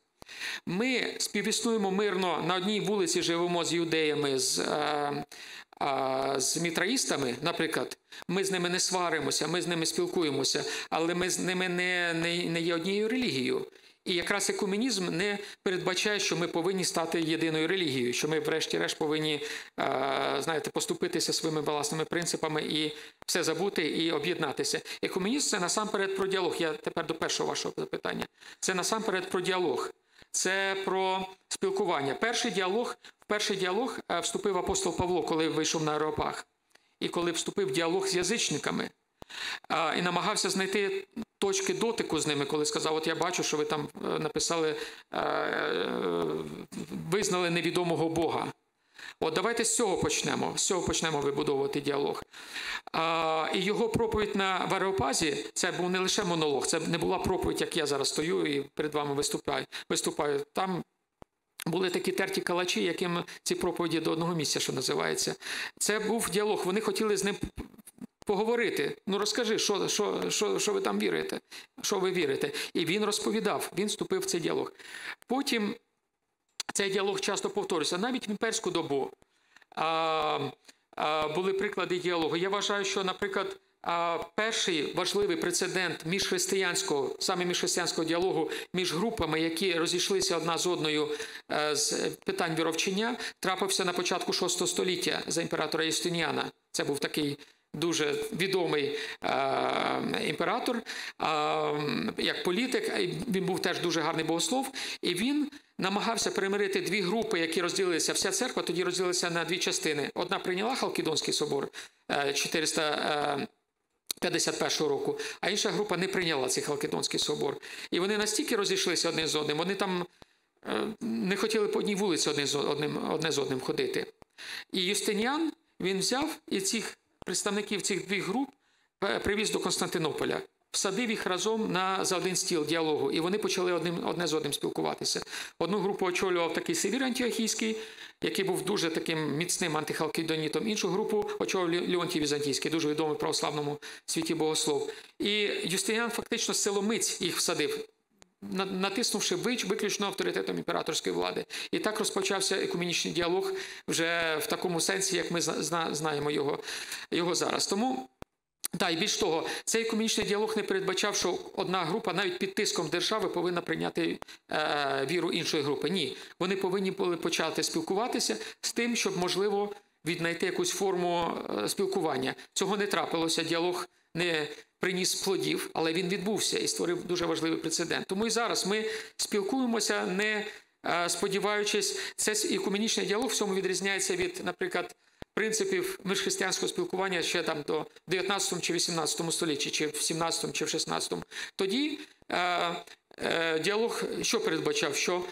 Ми співіснуємо мирно, на одній вулиці живемо з юдеями, з, е, е, з мітраїстами, наприклад. Ми з ними не сваримося, ми з ними спілкуємося, але ми з ними не, не, не є однією релігією. І якраз екуменізм не передбачає, що ми повинні стати єдиною релігією, що ми врешті-решт повинні, е, знаєте, поступитися своїми власними принципами і все забути і об'єднатися. Екуменізм – це насамперед про діалог. Я тепер до першого вашого запитання. Це насамперед про діалог. Це про спілкування. Перший діалог, в перший діалог е, вступив апостол Павло, коли вийшов на Ареопаг. І коли вступив в діалог з язичниками. Е, і намагався знайти точки дотику з ними, коли сказав, от я бачу, що ви там е, написали, е, е, визнали невідомого Бога. От давайте з цього почнемо, з цього почнемо вибудовувати діалог. А, і його проповідь на в Ареопазі, це був не лише монолог, це не була проповідь, як я зараз стою і перед вами виступаю. виступаю. Там були такі терті калачі, яким ці проповіді до одного місця, що називається. Це був діалог, вони хотіли з ним поговорити. Ну розкажи, що, що, що, що ви там вірите, що ви вірите. І він розповідав, він вступив в цей діалог. Потім цей діалог часто повторюється. Навіть в імперську добу а, а, були приклади діалогу. Я вважаю, що, наприклад, а, перший важливий прецедент міжхристиянського, саме міжхристиянського діалогу між групами, які розійшлися одна з одною а, з питань віровчення, трапився на початку шостого століття за імператора Юстиніана. Це був такий дуже відомий е, імператор, е, як політик. Він був теж дуже гарний богослов. І він намагався перемирити дві групи, які розділилися. Вся церква тоді розділилася на дві частини. Одна прийняла Халкідонський собор е, чотириста п'ятдесят першого року, а інша група не прийняла цей Халкідонський собор. І вони настільки розійшлися одне з одним, вони там е, не хотіли по одній вулиці одне з одним, одне з одним ходити. І Юстиніан, він взяв і цих представників цих двох груп привіз до Константинополя, всадив їх разом на, за один стіл діалогу, і вони почали одним, одне з одним спілкуватися. Одну групу очолював такий Севір Антіохійський, який був дуже таким міцним антихалкідонітом, іншу групу очолював Леонтій Візантійський, дуже відомий в православному світі богослов. І Юстиніан фактично силомиць їх всадив, натиснувши виключно авторитетом імператорської влади. І так розпочався екуменічний діалог вже в такому сенсі, як ми знаємо його, його зараз. Тому, та, і більш того, цей екуменічний діалог не передбачав, що одна група навіть під тиском держави повинна прийняти е, віру іншої групи. Ні, вони повинні були почати спілкуватися з тим, щоб, можливо, віднайти якусь форму е, спілкування. Цього не трапилося, діалог не приніс плодів, але він відбувся і створив дуже важливий прецедент. Тому і зараз ми спілкуємося, не сподіваючись, цей екуменічний діалог в цьому відрізняється від, наприклад, принципів міжхристиянського спілкування ще там до дев'ятнадцятому чи вісімнадцятому столітті, чи в сімнадцятому, чи в шістнадцятому. Тоді е, е, діалог що передбачав? Що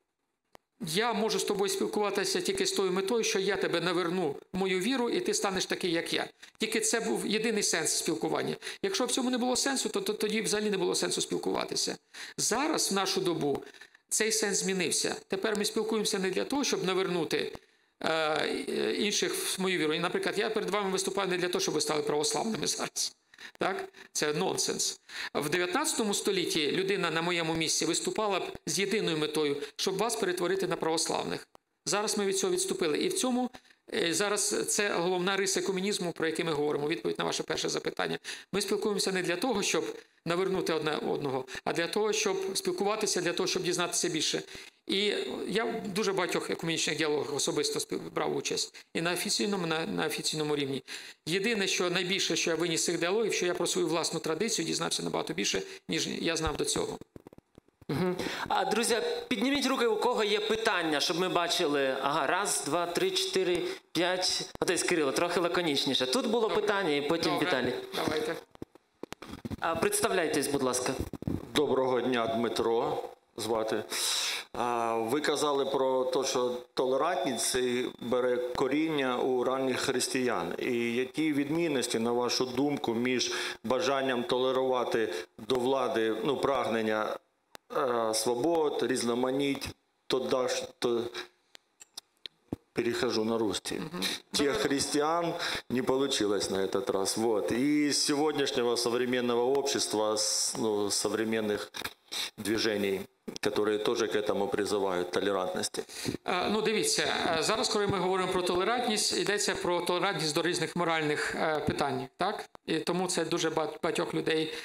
я можу з тобою спілкуватися тільки з тою метою, що я тебе наверну в мою віру, і ти станеш такий, як я. Тільки це був єдиний сенс спілкування. Якщо в цьому не було сенсу, то, то тоді взагалі не було сенсу спілкуватися. Зараз, в нашу добу, цей сенс змінився. Тепер ми спілкуємося не для того, щоб навернути е, інших в мою віру. І, наприклад, я перед вами виступаю не для того, щоб ви стали православними зараз. Так? Це нонсенс. В дев'ятнадцятому столітті людина на моєму місці виступала б з єдиною метою, щоб вас перетворити на православних. Зараз ми від цього відступили. І в цьому зараз це головна риса екуменізму, про який ми говоримо, відповідь на ваше перше запитання. Ми спілкуємося не для того, щоб навернути одне одного, а для того, щоб спілкуватися, для того, щоб дізнатися більше. І я в дуже багатьох екуменічних діалогах особисто брав участь. І на офіційному, на, на офіційному рівні. Єдине, що найбільше, що я виніс з цих діалогів, що я про свою власну традицію дізнався набагато більше, ніж я знав до цього. Угу. А, друзі, підніміть руки, у кого є питання, щоб ми бачили. Ага, раз, два, три, чотири, п'ять. Отець Кирило, трохи лаконічніше. Тут було Добре. питання, і потім Добре. Віталій. Давайте. А, представляйтесь, будь ласка. Доброго дня, Дмитро звати. А, Ви казали про те, що толерантність це бере коріння у ранніх християн. І які відмінності, на вашу думку, між бажанням толерувати до влади, ну, прагнення е, свобод, різноманіть, то даш, то перехожу на русский. Тех христиан не получилось на этот раз. Вот. И сегодняшнего современного общества, ну, современных движений, которые тоже к этому призывают, толерантности. Ну, дивіться, зараз, коли ми говоримо про толерантність, йдеться про толерантність до різних моральних питань, так? І тому це дуже багатьох людей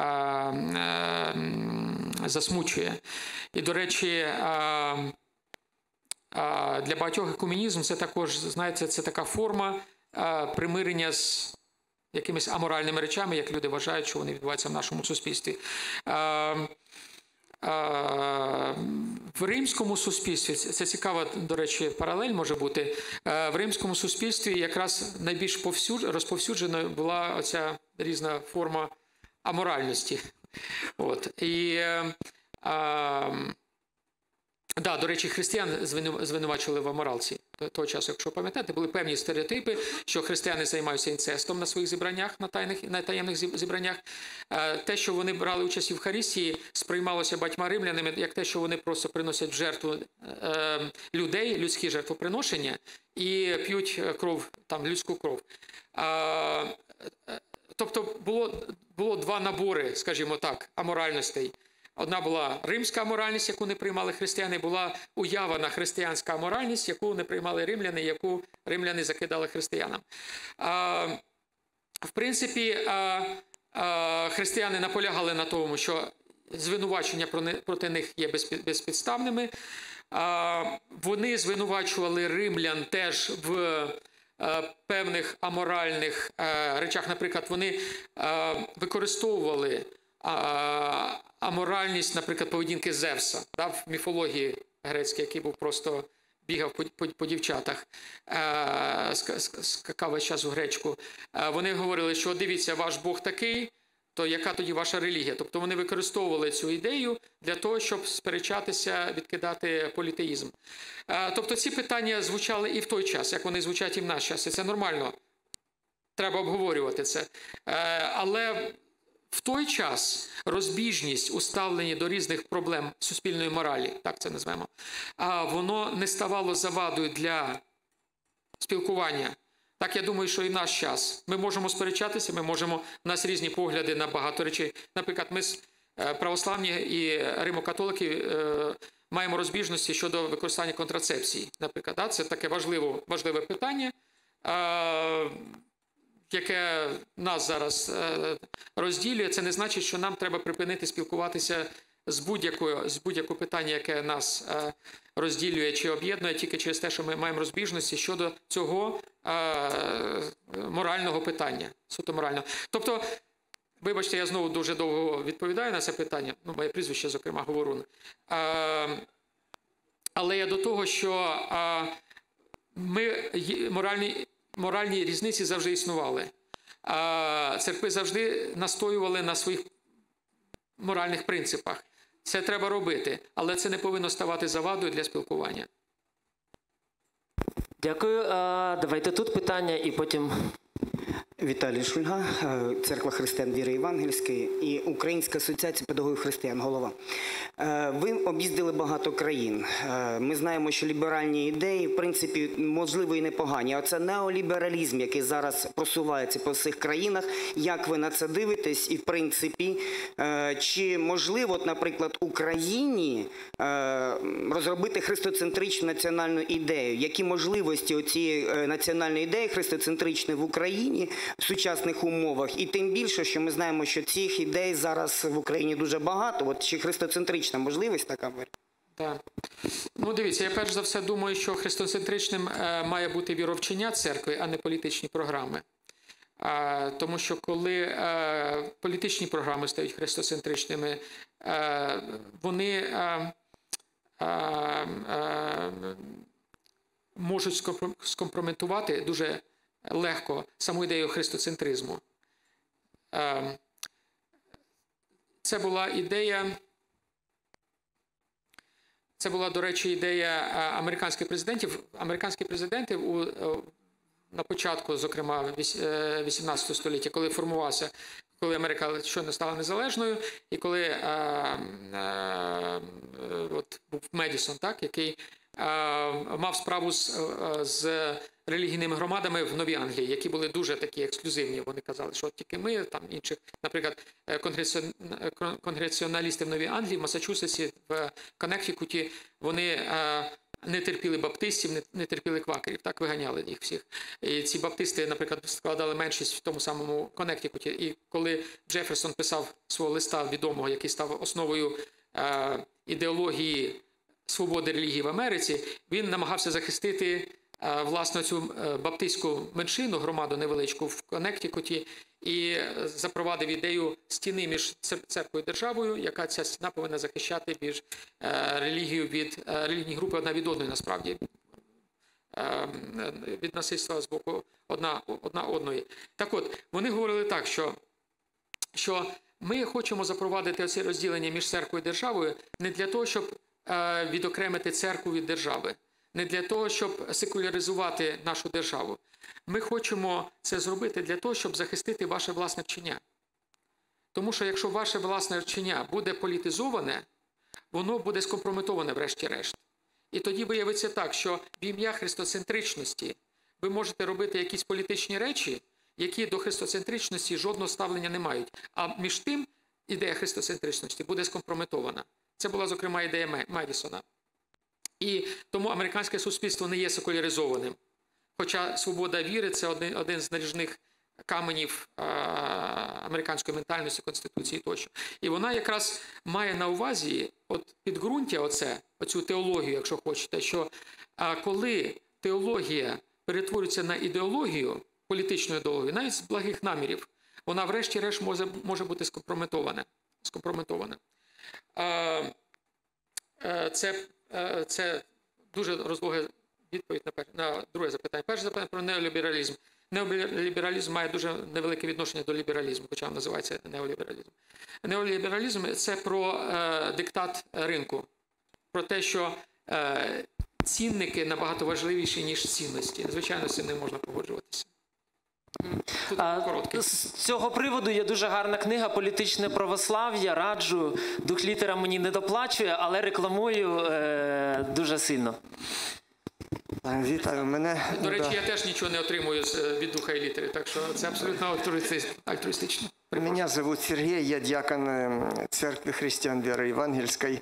засмучує. І, до речі, для багатьох екуменізм це також, знаєте, це така форма примирення з якимись аморальними речами, як люди вважають, що вони відбуваються в нашому суспільстві. В римському суспільстві, це цікава, до речі, паралель може бути, в римському суспільстві якраз найбільш розповсюдженою була оця різна форма аморальності. От. І, а, да, до речі, християн звинувачували в аморалці. Того часу, якщо пам'ятаєте, були певні стереотипи, що християни займаються інцестом на своїх зібраннях, на, тайних, на таємних зібраннях. Те, що вони брали участь в Євхаристії, сприймалося багатьма римлянами як те, що вони просто приносять в жертву е, людей, людські жертвоприношення, і п'ють кров, там, людську кров. А, тобто було, було два набори, скажімо так, аморальностей. Одна була римська моральність, яку не приймали християни, була уявана християнська моральність, яку не приймали римляни, яку римляни закидали християнам. А, в принципі, а, а, християни наполягали на тому, що звинувачення проти них є безпідставними. А, вони звинувачували римлян теж в а, певних аморальних а, речах. Наприклад, вони а, використовували А, аморальність, наприклад, поведінки Зевса, да, в міфології грецькій, який був просто бігав по, по, по дівчатах, а, скакав весь час у гречку. А, вони говорили, що дивіться, ваш Бог такий, то яка тоді ваша релігія? Тобто вони використовували цю ідею для того, щоб сперечатися, відкидати політеїзм. А, тобто ці питання звучали і в той час, як вони звучать і в наш час. І це нормально. Треба обговорювати це. А, але в той час розбіжність у ставленні до різних проблем суспільної моралі, так це назвемо, а воно не ставало завадою для спілкування. Так, я думаю, що і в наш час. Ми можемо сперечатися, ми можемо, у нас різні погляди на багато речей. Наприклад, ми православні і римокатолики маємо розбіжності щодо використання контрацепції. Наприклад, да? Це таке важливе, важливе питання, яке нас зараз розділює. Це не значить, що нам треба припинити спілкуватися з будь-якою, з будь-якого питання, яке нас розділює чи об'єднує, тільки через те, що ми маємо розбіжності щодо цього морального питання, суто морального. Тобто, вибачте, я знову дуже довго відповідаю на це питання, ну, моє прізвище, зокрема, Говорун. Але я до того, що ми моральні Моральні різниці завжди існували. А церкви завжди настоювали на своїх моральних принципах. Це треба робити, але це не повинно ставати завадою для спілкування. Дякую. А, давайте тут питання і потім... Віталій Шульга, Церква християн віри євангельської і Українська асоціація педагогів християн, голова. Ви об'їздили багато країн. Ми знаємо, що ліберальні ідеї, в принципі, можливо, і непогані. А це неолібералізм, який зараз просувається по всіх країнах. Як ви на це дивитесь? І, в принципі, чи можливо, наприклад, Україні розробити христоцентричну національну ідею? Які можливості цієї національної ідеї христоцентричної в Україні в сучасних умовах? І тим більше, що ми знаємо, що цих ідей зараз в Україні дуже багато. От чи христоцентрична можливість така? Так. Ну, дивіться, я перш за все думаю, що христоцентричним е, має бути віровчення церкви, а не політичні програми. Е, тому що коли е, політичні програми стають христоцентричними, е, вони е, е, е, можуть скомпрометувати дуже легко саму ідею христоцентризму. Це була ідея, Це була, до речі, ідея американських президентів. Американські президенти у, на початку, зокрема, вісімнадцятого століття, коли формувався, коли Америка щойно стала незалежною, і коли а, а, от, був Медісон, так, який а, мав справу з, з релігійними громадами в Новій Англії, які були дуже такі ексклюзивні. Вони казали, що тільки ми, там інших, наприклад, конгресіоналісти в Новій Англії, в Масачусетсі, в Коннектикуті, вони а, не терпіли баптистів, не, не терпіли квакерів, так виганяли їх всіх. І ці баптисти, наприклад, складали меншість в тому самому Коннектикуті. І коли Джеферсон писав свого листа відомого, який став основою е, ідеології свободи релігії в Америці, він намагався захистити е, власне цю е, баптистську меншину, громаду невеличку в Коннектикуті, і запровадив ідею стіни між церквою і державою, яка ця стіна повинна захищати між е, релігію від е, релігійні групи одна від одної, насправді, е, від насильства з боку одна, одна одної. Так от, вони говорили так, що, що ми хочемо запровадити оце розділення між церквою і державою не для того, щоб е, відокремити церкву від держави, не для того, щоб секуляризувати нашу державу. Ми хочемо це зробити для того, щоб захистити ваше власне вчення. Тому що якщо ваше власне вчення буде політизоване, воно буде скомпрометоване врешті-решт. І тоді виявиться так, що в ім'я христоцентричності ви можете робити якісь політичні речі, які до христоцентричності жодного ставлення не мають. А між тим ідея христоцентричності буде скомпрометована. Це була, зокрема, ідея Медісона. І тому американське суспільство не є секуляризованим. Хоча свобода віри – це один, один з наріжних каменів а, американської ментальності, Конституції тощо. І вона якраз має на увазі от підґрунтя оце, оцю теологію, якщо хочете, що а, коли теологія перетворюється на ідеологію, політичну ідеологію, навіть з благих намірів, вона врешті-решт може, може бути скомпрометована. скомпрометована. А, а, це, а, це дуже розлоге відповідь на, на друге запитання. Перше запитання про неолібералізм. Неолібералізм має дуже невелике відношення до лібералізму, хоча він називається неолібералізм. Неолібералізм – це про е, диктат ринку, про те, що е, цінники набагато важливіші, ніж цінності. Звичайно, з цим не можна погоджуватися. Тут короткий. З цього приводу є дуже гарна книга «Політичне православ'я». Раджу. Дух літера мені не доплачує, але рекламую е, дуже сильно. Вітаю, мене... До речі, я теж нічого не отримую від духа і літери, так що це абсолютно альтруистично. Меня зовут Сергей, я диакон Церкви Христиан Веры Евангельской.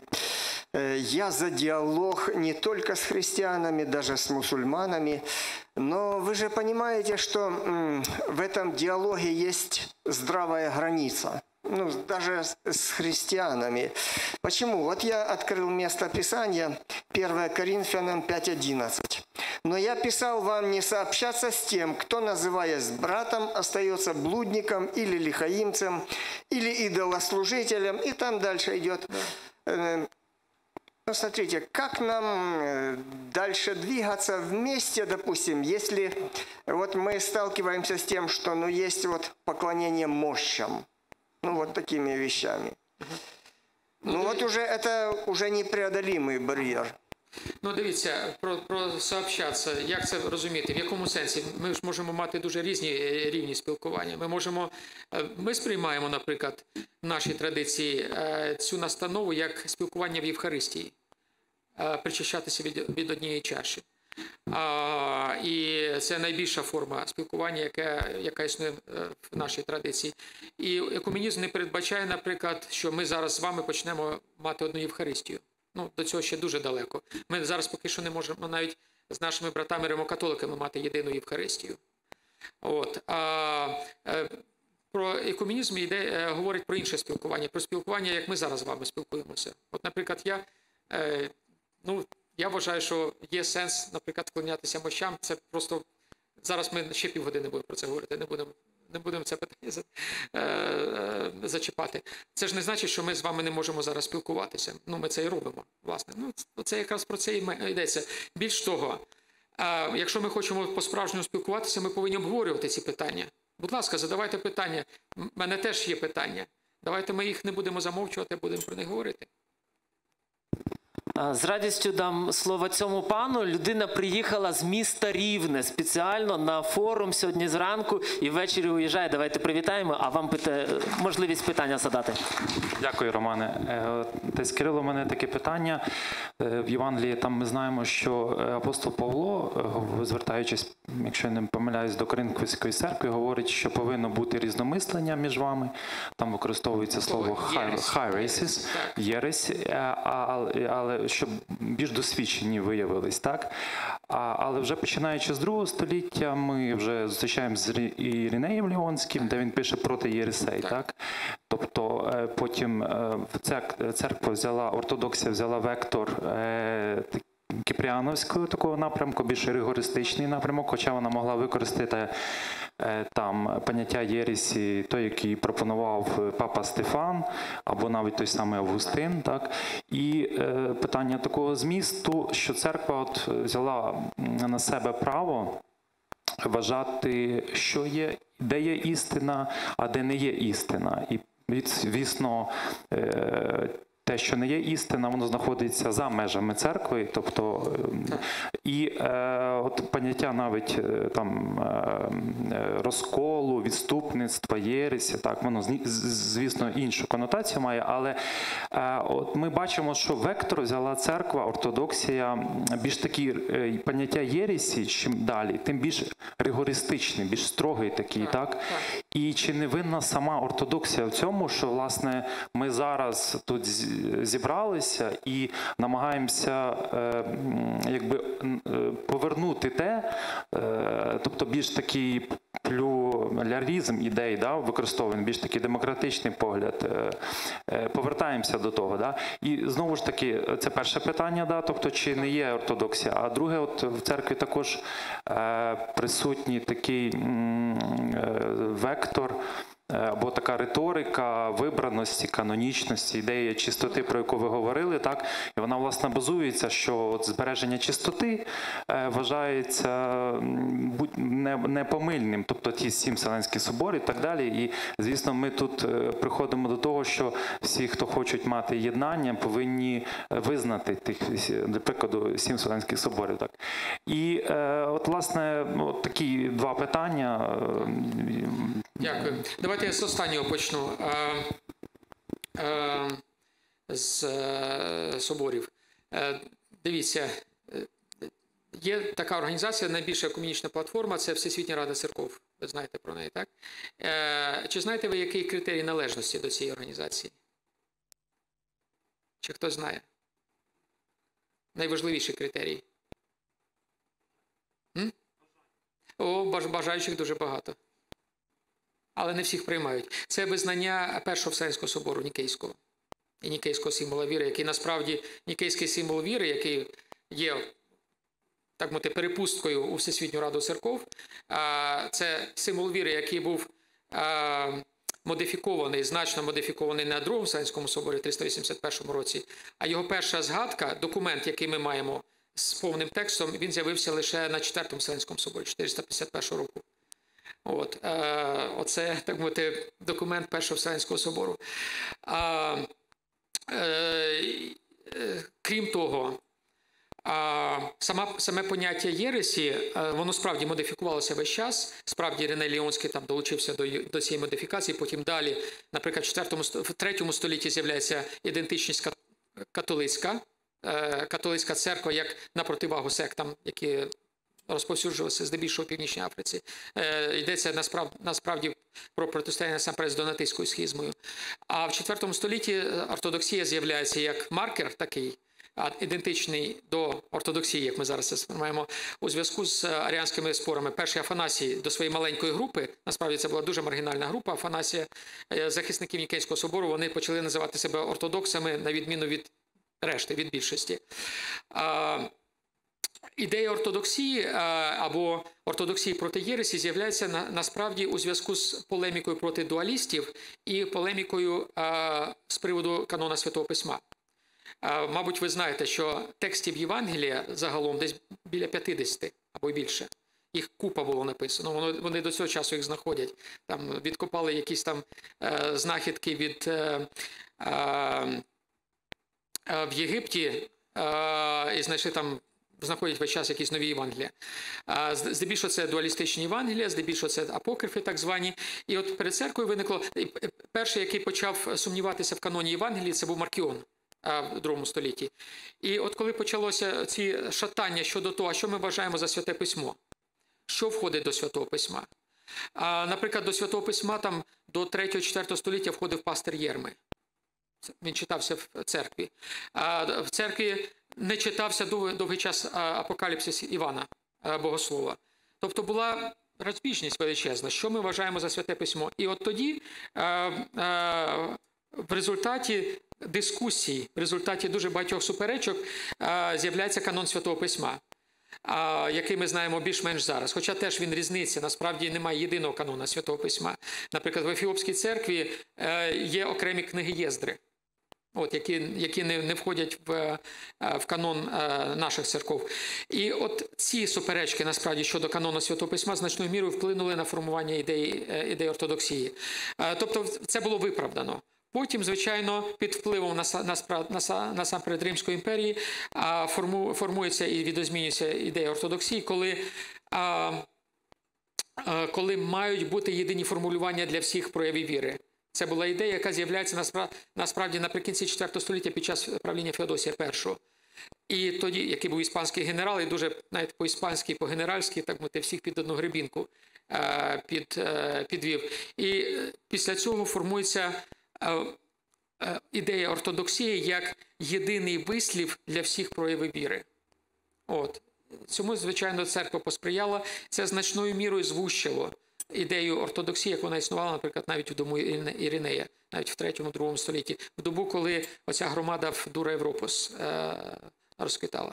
Я за диалог не только с христианами, даже с мусульманами, но вы же понимаете, что в этом диалоге есть здравая граница. Ну, даже с христианами. Почему? Вот я открыл место Писания, первое Коринфянам пять одиннадцать. «Но я писал вам не сообщаться с тем, кто, называясь братом, остается блудником или лихаимцем, или идолослужителем». И там дальше идет. Ну, смотрите, как нам дальше двигаться вместе, допустим, если вот мы сталкиваемся с тем, что ну, есть вот поклонение мощам. Ну, вот такими вещами. Ну, от уже, это уже непреодолимый бар'єр. Ну, дивіться, про, про сообщатися, як це розуміти, в якому сенсі? Ми ж можемо мати дуже різні рівні спілкування. Ми можемо, ми сприймаємо, наприклад, в нашій традиції цю настанову як спілкування в Євхаристії, причащатися від, від однієї чаші. А, і це найбільша форма спілкування, яка, яка існує в нашій традиції. І екуменізм не передбачає, наприклад, що ми зараз з вами почнемо мати одну Євхаристію. Ну, до цього ще дуже далеко. Ми зараз поки що не можемо навіть з нашими братами-римокатоликами мати єдину Євхаристію. От. А, про екуменізм йде, говорить про інше спілкування, про спілкування, як ми зараз з вами спілкуємося. От, наприклад, я, ну, я вважаю, що є сенс, наприклад, вклонятися мощам. Це просто, зараз ми ще півгодини будемо про це говорити, не будемо, не будемо це питання зачіпати. Це ж не значить, що ми з вами не можемо зараз спілкуватися. Ну, ми це і робимо, власне. Ну, це якраз про це і йдеться. Більш того, якщо ми хочемо по-справжньому спілкуватися, ми повинні обговорювати ці питання. Будь ласка, задавайте питання. У мене теж є питання. Давайте ми їх не будемо замовчувати, а будемо про них говорити. З радістю дам слово цьому пану. Людина приїхала з міста Рівне спеціально на форум сьогодні зранку і ввечері уїжджає. Давайте привітаємо, а вам питає, можливість питання задати. Дякую, Романе. Десь, Кирило, у мене таке питання. В Євангелії там ми знаємо, що апостол Павло, звертаючись, якщо я не помиляюсь, до Коринфської церкви, говорить, що повинно бути різномислення між вами. Там використовується слово «хайресіс», «єресь», але щоб більш досвідчені виявились, так? А, але вже починаючи з другого століття, ми вже зустрічаємо з Іринеєм Ліонським, де він пише проти єресей, так? так? Тобто потім церква взяла, ортодоксія взяла вектор е, кіпріановського такого напрямку, більш ригористичний напрямок, хоча вона могла використати е, там поняття єресі, той, який пропонував папа Стефан, або навіть той самий Августин, так? І е, питання такого змісту, що церква от взяла на себе право вважати, що є, де є істина, а де не є істина. І, звісно, е, те, що не є істина, воно знаходиться за межами церкви, тобто і е, от поняття навіть там е, розколу, відступництва, єресі, так, воно звісно іншу конотацію має, але е, от ми бачимо, що вектор взяла церква, ортодоксія, більш такі е, поняття єресі, чим далі, тим більш ригористичний, більш строгий такий, так, так? І чи не винна сама ортодоксія в цьому, що, власне, ми зараз тут зібралися і намагаємося е, якби повернути те, е, тобто більш такий плюралізм ідей, да, використовуємо, більш такий демократичний погляд, е, е, повертаємося до того. Да? І знову ж таки, це перше питання, да, тобто чи не є ортодоксія, а друге, от в церкві також е, присутній такий е, вектор, або така риторика вибраності, канонічності, ідея чистоти, про яку ви говорили, так? І вона, власне, базується, що от збереження чистоти е, вважається непомильним, тобто ті сім Вселенських соборів і так далі. І, звісно, ми тут е, приходимо до того, що всі, хто хочуть мати єднання, повинні визнати тих, до прикладу, сім Вселенських соборів. Так? І, е, от, власне, от такі два питання. Дякую. Давайте я з останнього почну. З соборів. Дивіться, є така організація, найбільша екуменічна платформа, це Всесвітня Рада Церков. Ви знаєте про неї, так? Чи знаєте ви, який критерій належності до цієї організації? Чи хтось знає? Найважливіший критерій? М? О, бажаючих дуже багато. Але не всіх приймають. Це визнання Першого Вселенського собору Нікейського і Нікейського символа віри, який насправді Нікейський символ віри, який є, так мовити, перепусткою у Всесвітню Раду Церков, це символ віри, який був модифікований, значно модифікований на Другому Вселенському соборі в триста вісімдесят першому році, а його перша згадка, документ, який ми маємо з повним текстом, він з'явився лише на Четвертому Вселенському соборі чотириста п'ятдесят першого року. От, е, оце, так мовити, документ Першого Вселенського собору. А, е, е, крім того, а, сама, саме поняття єресі, е, воно справді модифікувалося весь час. Справді Іриней Ліонський там долучився до, до цієї модифікації. Потім далі, наприклад, в, четвертому, в третьому столітті з'являється ідентичність католицька, е, католицька церква, як на противагу сектам, які розповсюджувалися здебільшого в Північній Африці. Е, йдеться насправді, насправді про протистояння насамперед з донатистською схизмою. А в четвертому столітті ортодоксія з'являється як маркер такий, ідентичний до ортодоксії, як ми зараз це сприймаємо, у зв'язку з аріанськими спорами. Перший Афанасій до своєї маленької групи, насправді це була дуже маргінальна група, Афанасія, захисників Нікейського собору, вони почали називати себе ортодоксами, на відміну від решти, від більшості. А, ідея ортодоксії або ортодоксії проти єресі з'являється на, насправді у зв'язку з полемікою проти дуалістів і полемікою а, з приводу канона Святого Письма. А, мабуть, ви знаєте, що текстів Євангелія загалом десь біля п'ятдесят або й більше. Їх купа було написано, вони, вони до цього часу їх знаходять. Там відкопали якісь там е, знахідки від е, е, в Єгипті. е, і знайшли там, знаходять весь час якісь нові Євангелія. Е, здебільшого це дуалістичні Євангелія, здебільшого це апокрифи так звані. І от перед церквою виникло, перший, який почав сумніватися в каноні Євангелії, це був Маркіон в другому столітті. І от коли почалося ці шатання щодо того, що ми вважаємо за Святе Письмо, що входить до Святого Письма. А, наприклад, до Святого Письма там до третього-четвертого століття входив пастир Єрми. Він читався в церкві. А в церкві не читався довгий, довгий час апокаліпсис Івана Богослова. Тобто була розбіжність величезна, що ми вважаємо за Святе Письмо. І от тоді а, а, в результаті дискусій, в результаті дуже багатьох суперечок а, з'являється канон Святого Письма, який ми знаємо більш-менш зараз. Хоча теж він різниця, насправді немає єдиного канону Святого Письма. Наприклад, в Ефіопській церкві є окремі книги Єздри, от, які, які не, не входять в, в канон наших церков. І от ці суперечки, насправді, щодо канону Святого Письма значною мірою вплинули на формування ідеї, ідеї ортодоксії. Тобто це було виправдано. Потім, звичайно, під впливом насамперед Римської імперії форму, формується і відозмінюється ідея ортодоксії, коли, а, а, коли мають бути єдині формулювання для всіх проявів віри. Це була ідея, яка з'являється насправді, насправді наприкінці четвертого століття під час правління Феодосія Першого. І тоді, який був іспанський генерал, і дуже навіть по-іспанськи, по-генеральськи, так мовити, всіх під одну гребінку е, під, е, підвів. І після цього формується ідея ортодоксії як єдиний вислів для всіх проявів віри. От. Цьому, звичайно, церква посприяла. Це значною мірою звущило ідею ортодоксії, як вона існувала, наприклад, навіть у дому Іринея, навіть в третьому-другому столітті, в добу, коли оця громада в Дура Європос е- розквітала.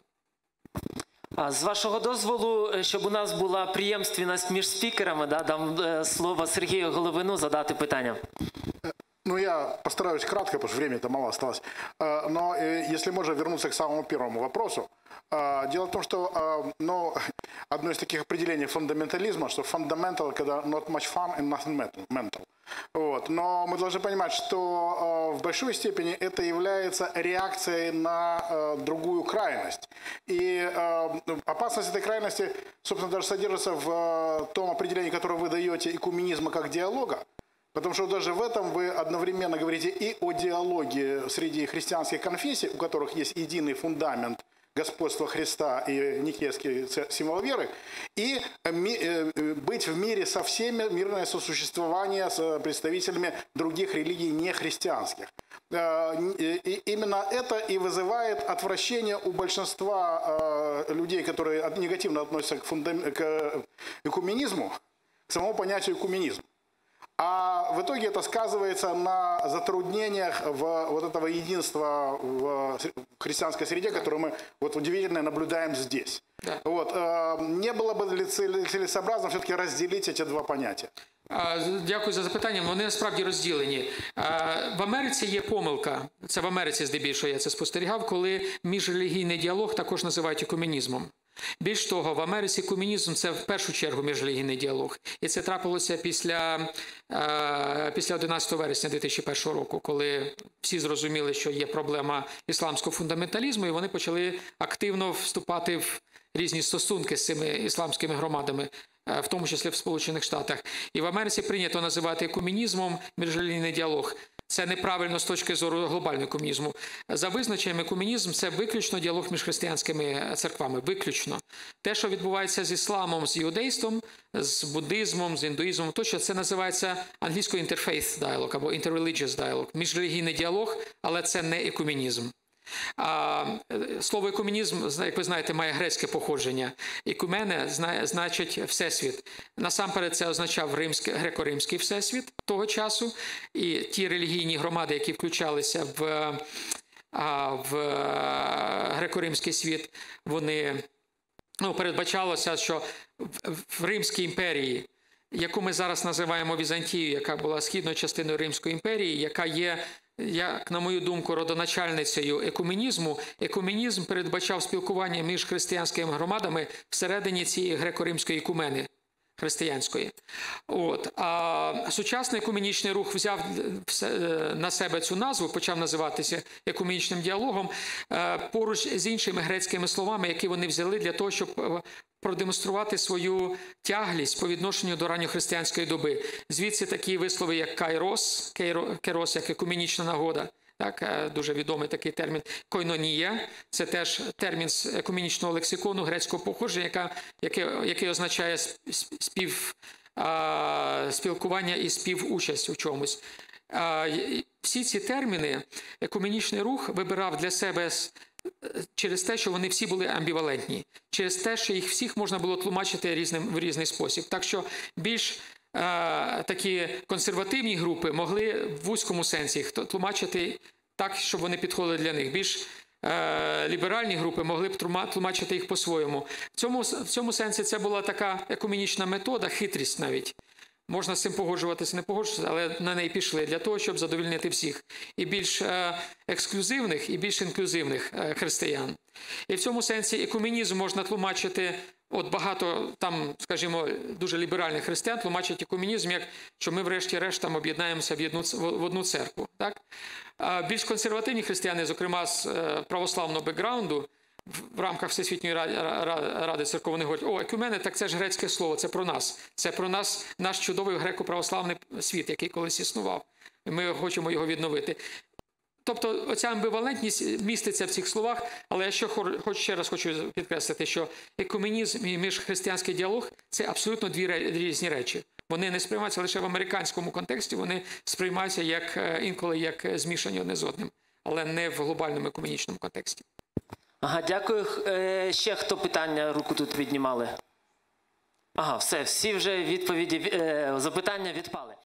З вашого дозволу, щоб у нас була приємственність між спікерами, да, дам е- слово Сергію Головину задати питання. Ну, я постараюсь кратко, потому что времени-то мало осталось. Но если можно вернуться к самому первому вопросу. Дело в том, что ну, одно из таких определений фундаментализма, что fundamental, когда not much fun and nothing mental. Вот. Но мы должны понимать, что в большой степени это является реакцией на другую крайность. И опасность этой крайности, собственно, даже содержится в том определении, которое вы даете экуменизма как диалога. Потому что даже в этом вы одновременно говорите и о диалоге среди христианских конфессий, у которых есть единый фундамент господства Христа и никейский символ веры, и быть в мире со всеми, мирное сосуществование с представителями других религий нехристианских. И именно это и вызывает отвращение у большинства людей, которые негативно относятся к, фундам... к экуменизму, к самому понятию экуменизм. А в итоге это сказывается на затруднениях в вот этого единства в христианской среде, которое мы вот удивительно наблюдаем здесь. Да. Вот. Не было бы целесообразно все-таки разделить эти два понятия? Дякую за запитання. Вони насправді розділені. В Америці є помилка, це в Америці здебільшого я це спостерігав, коли міжрелігійний діалог також називають екуменізмом. Більш того, в Америці екуменізм – це в першу чергу міжрелігійний діалог. І це трапилося після, після одинадцятого вересня дві тисячі першого року, коли всі зрозуміли, що є проблема ісламського фундаменталізму, і вони почали активно вступати в різні стосунки з цими ісламськими громадами, в тому числі в Сполучених Штатах. І в Америці прийнято називати екуменізмом міжрелігійний діалог. Це неправильно з точки зору глобального комунізму. За визначенням, екуменізм – це виключно діалог між християнськими церквами. Виключно. Те, що відбувається з ісламом, з іудейством, з буддизмом, з індуїзмом, то, що це називається англійською interfaith dialogue або interreligious dialogue. Міжрелігійний діалог, але це не екуменізм. А, слово екуменізм, як ви знаєте, має грецьке походження. Екумене значить всесвіт. Насамперед це означав римський, греко-римський всесвіт того часу. І ті релігійні громади, які включалися в, в греко-римський світ, вони, ну, передбачалося, що в Римській імперії, яку ми зараз називаємо Візантією, яка була східною частиною Римської імперії, яка є, як, на мою думку, родоначальницею екуменізму, екуменізм передбачав спілкування між християнськими громадами всередині цієї греко-римської екумени. християнської. От. А сучасний екуменічний рух взяв на себе цю назву, почав називатися екуменічним діалогом, поруч з іншими грецькими словами, які вони взяли для того, щоб продемонструвати свою тяглість по відношенню до ранньохристиянської доби. Звідси такі вислови, як кайрос, керос, як екуменічна нагода, так, дуже відомий такий термін. Койнонія – це теж термін з екуменічного лексикону грецького походження, яка, який, який означає спів, а, спілкування і співучасть у чомусь. А, всі ці терміни екуменічний рух вибирав для себе через те, що вони всі були амбівалентні, через те, що їх всіх можна було тлумачити різним, в різний спосіб. Так що більш такі консервативні групи могли в вузькому сенсі їх тлумачити так, щоб вони підходили для них. Більш ліберальні групи могли б тлумачити їх по-своєму. В цьому, в цьому сенсі це була така екуменічна метода, хитрість навіть. Можна з цим погоджуватися, не погоджуватися, але на неї пішли для того, щоб задовольнити всіх. І більш ексклюзивних, і більш інклюзивних християн. І в цьому сенсі екуменізм можна тлумачити. От багато там, скажімо, дуже ліберальних християн тлумачать екуменізм, як що ми врешті-решт там об'єднаємося в, єдну, в одну церкву. Так? А більш консервативні християни, зокрема з православного бекграунду, в рамках Всесвітньої ради церков, вони говорять, о, екумени, так це ж грецьке слово, це про нас. Це про нас, наш чудовий греко-православний світ, який колись існував. Ми хочемо його відновити. Тобто оця амбівалентність міститься в цих словах, але я ще хоч ще раз хочу підкреслити, що екуменізм і міжхристиянський діалог – це абсолютно дві різні речі. Вони не сприймаються лише в американському контексті, вони сприймаються як, інколи як змішані одне з одним, але не в глобальному екуменічному контексті. Ага, дякую. Е, ще хто питання руку тут піднімали? Ага, все, всі вже відповіді, е, запитання відпали.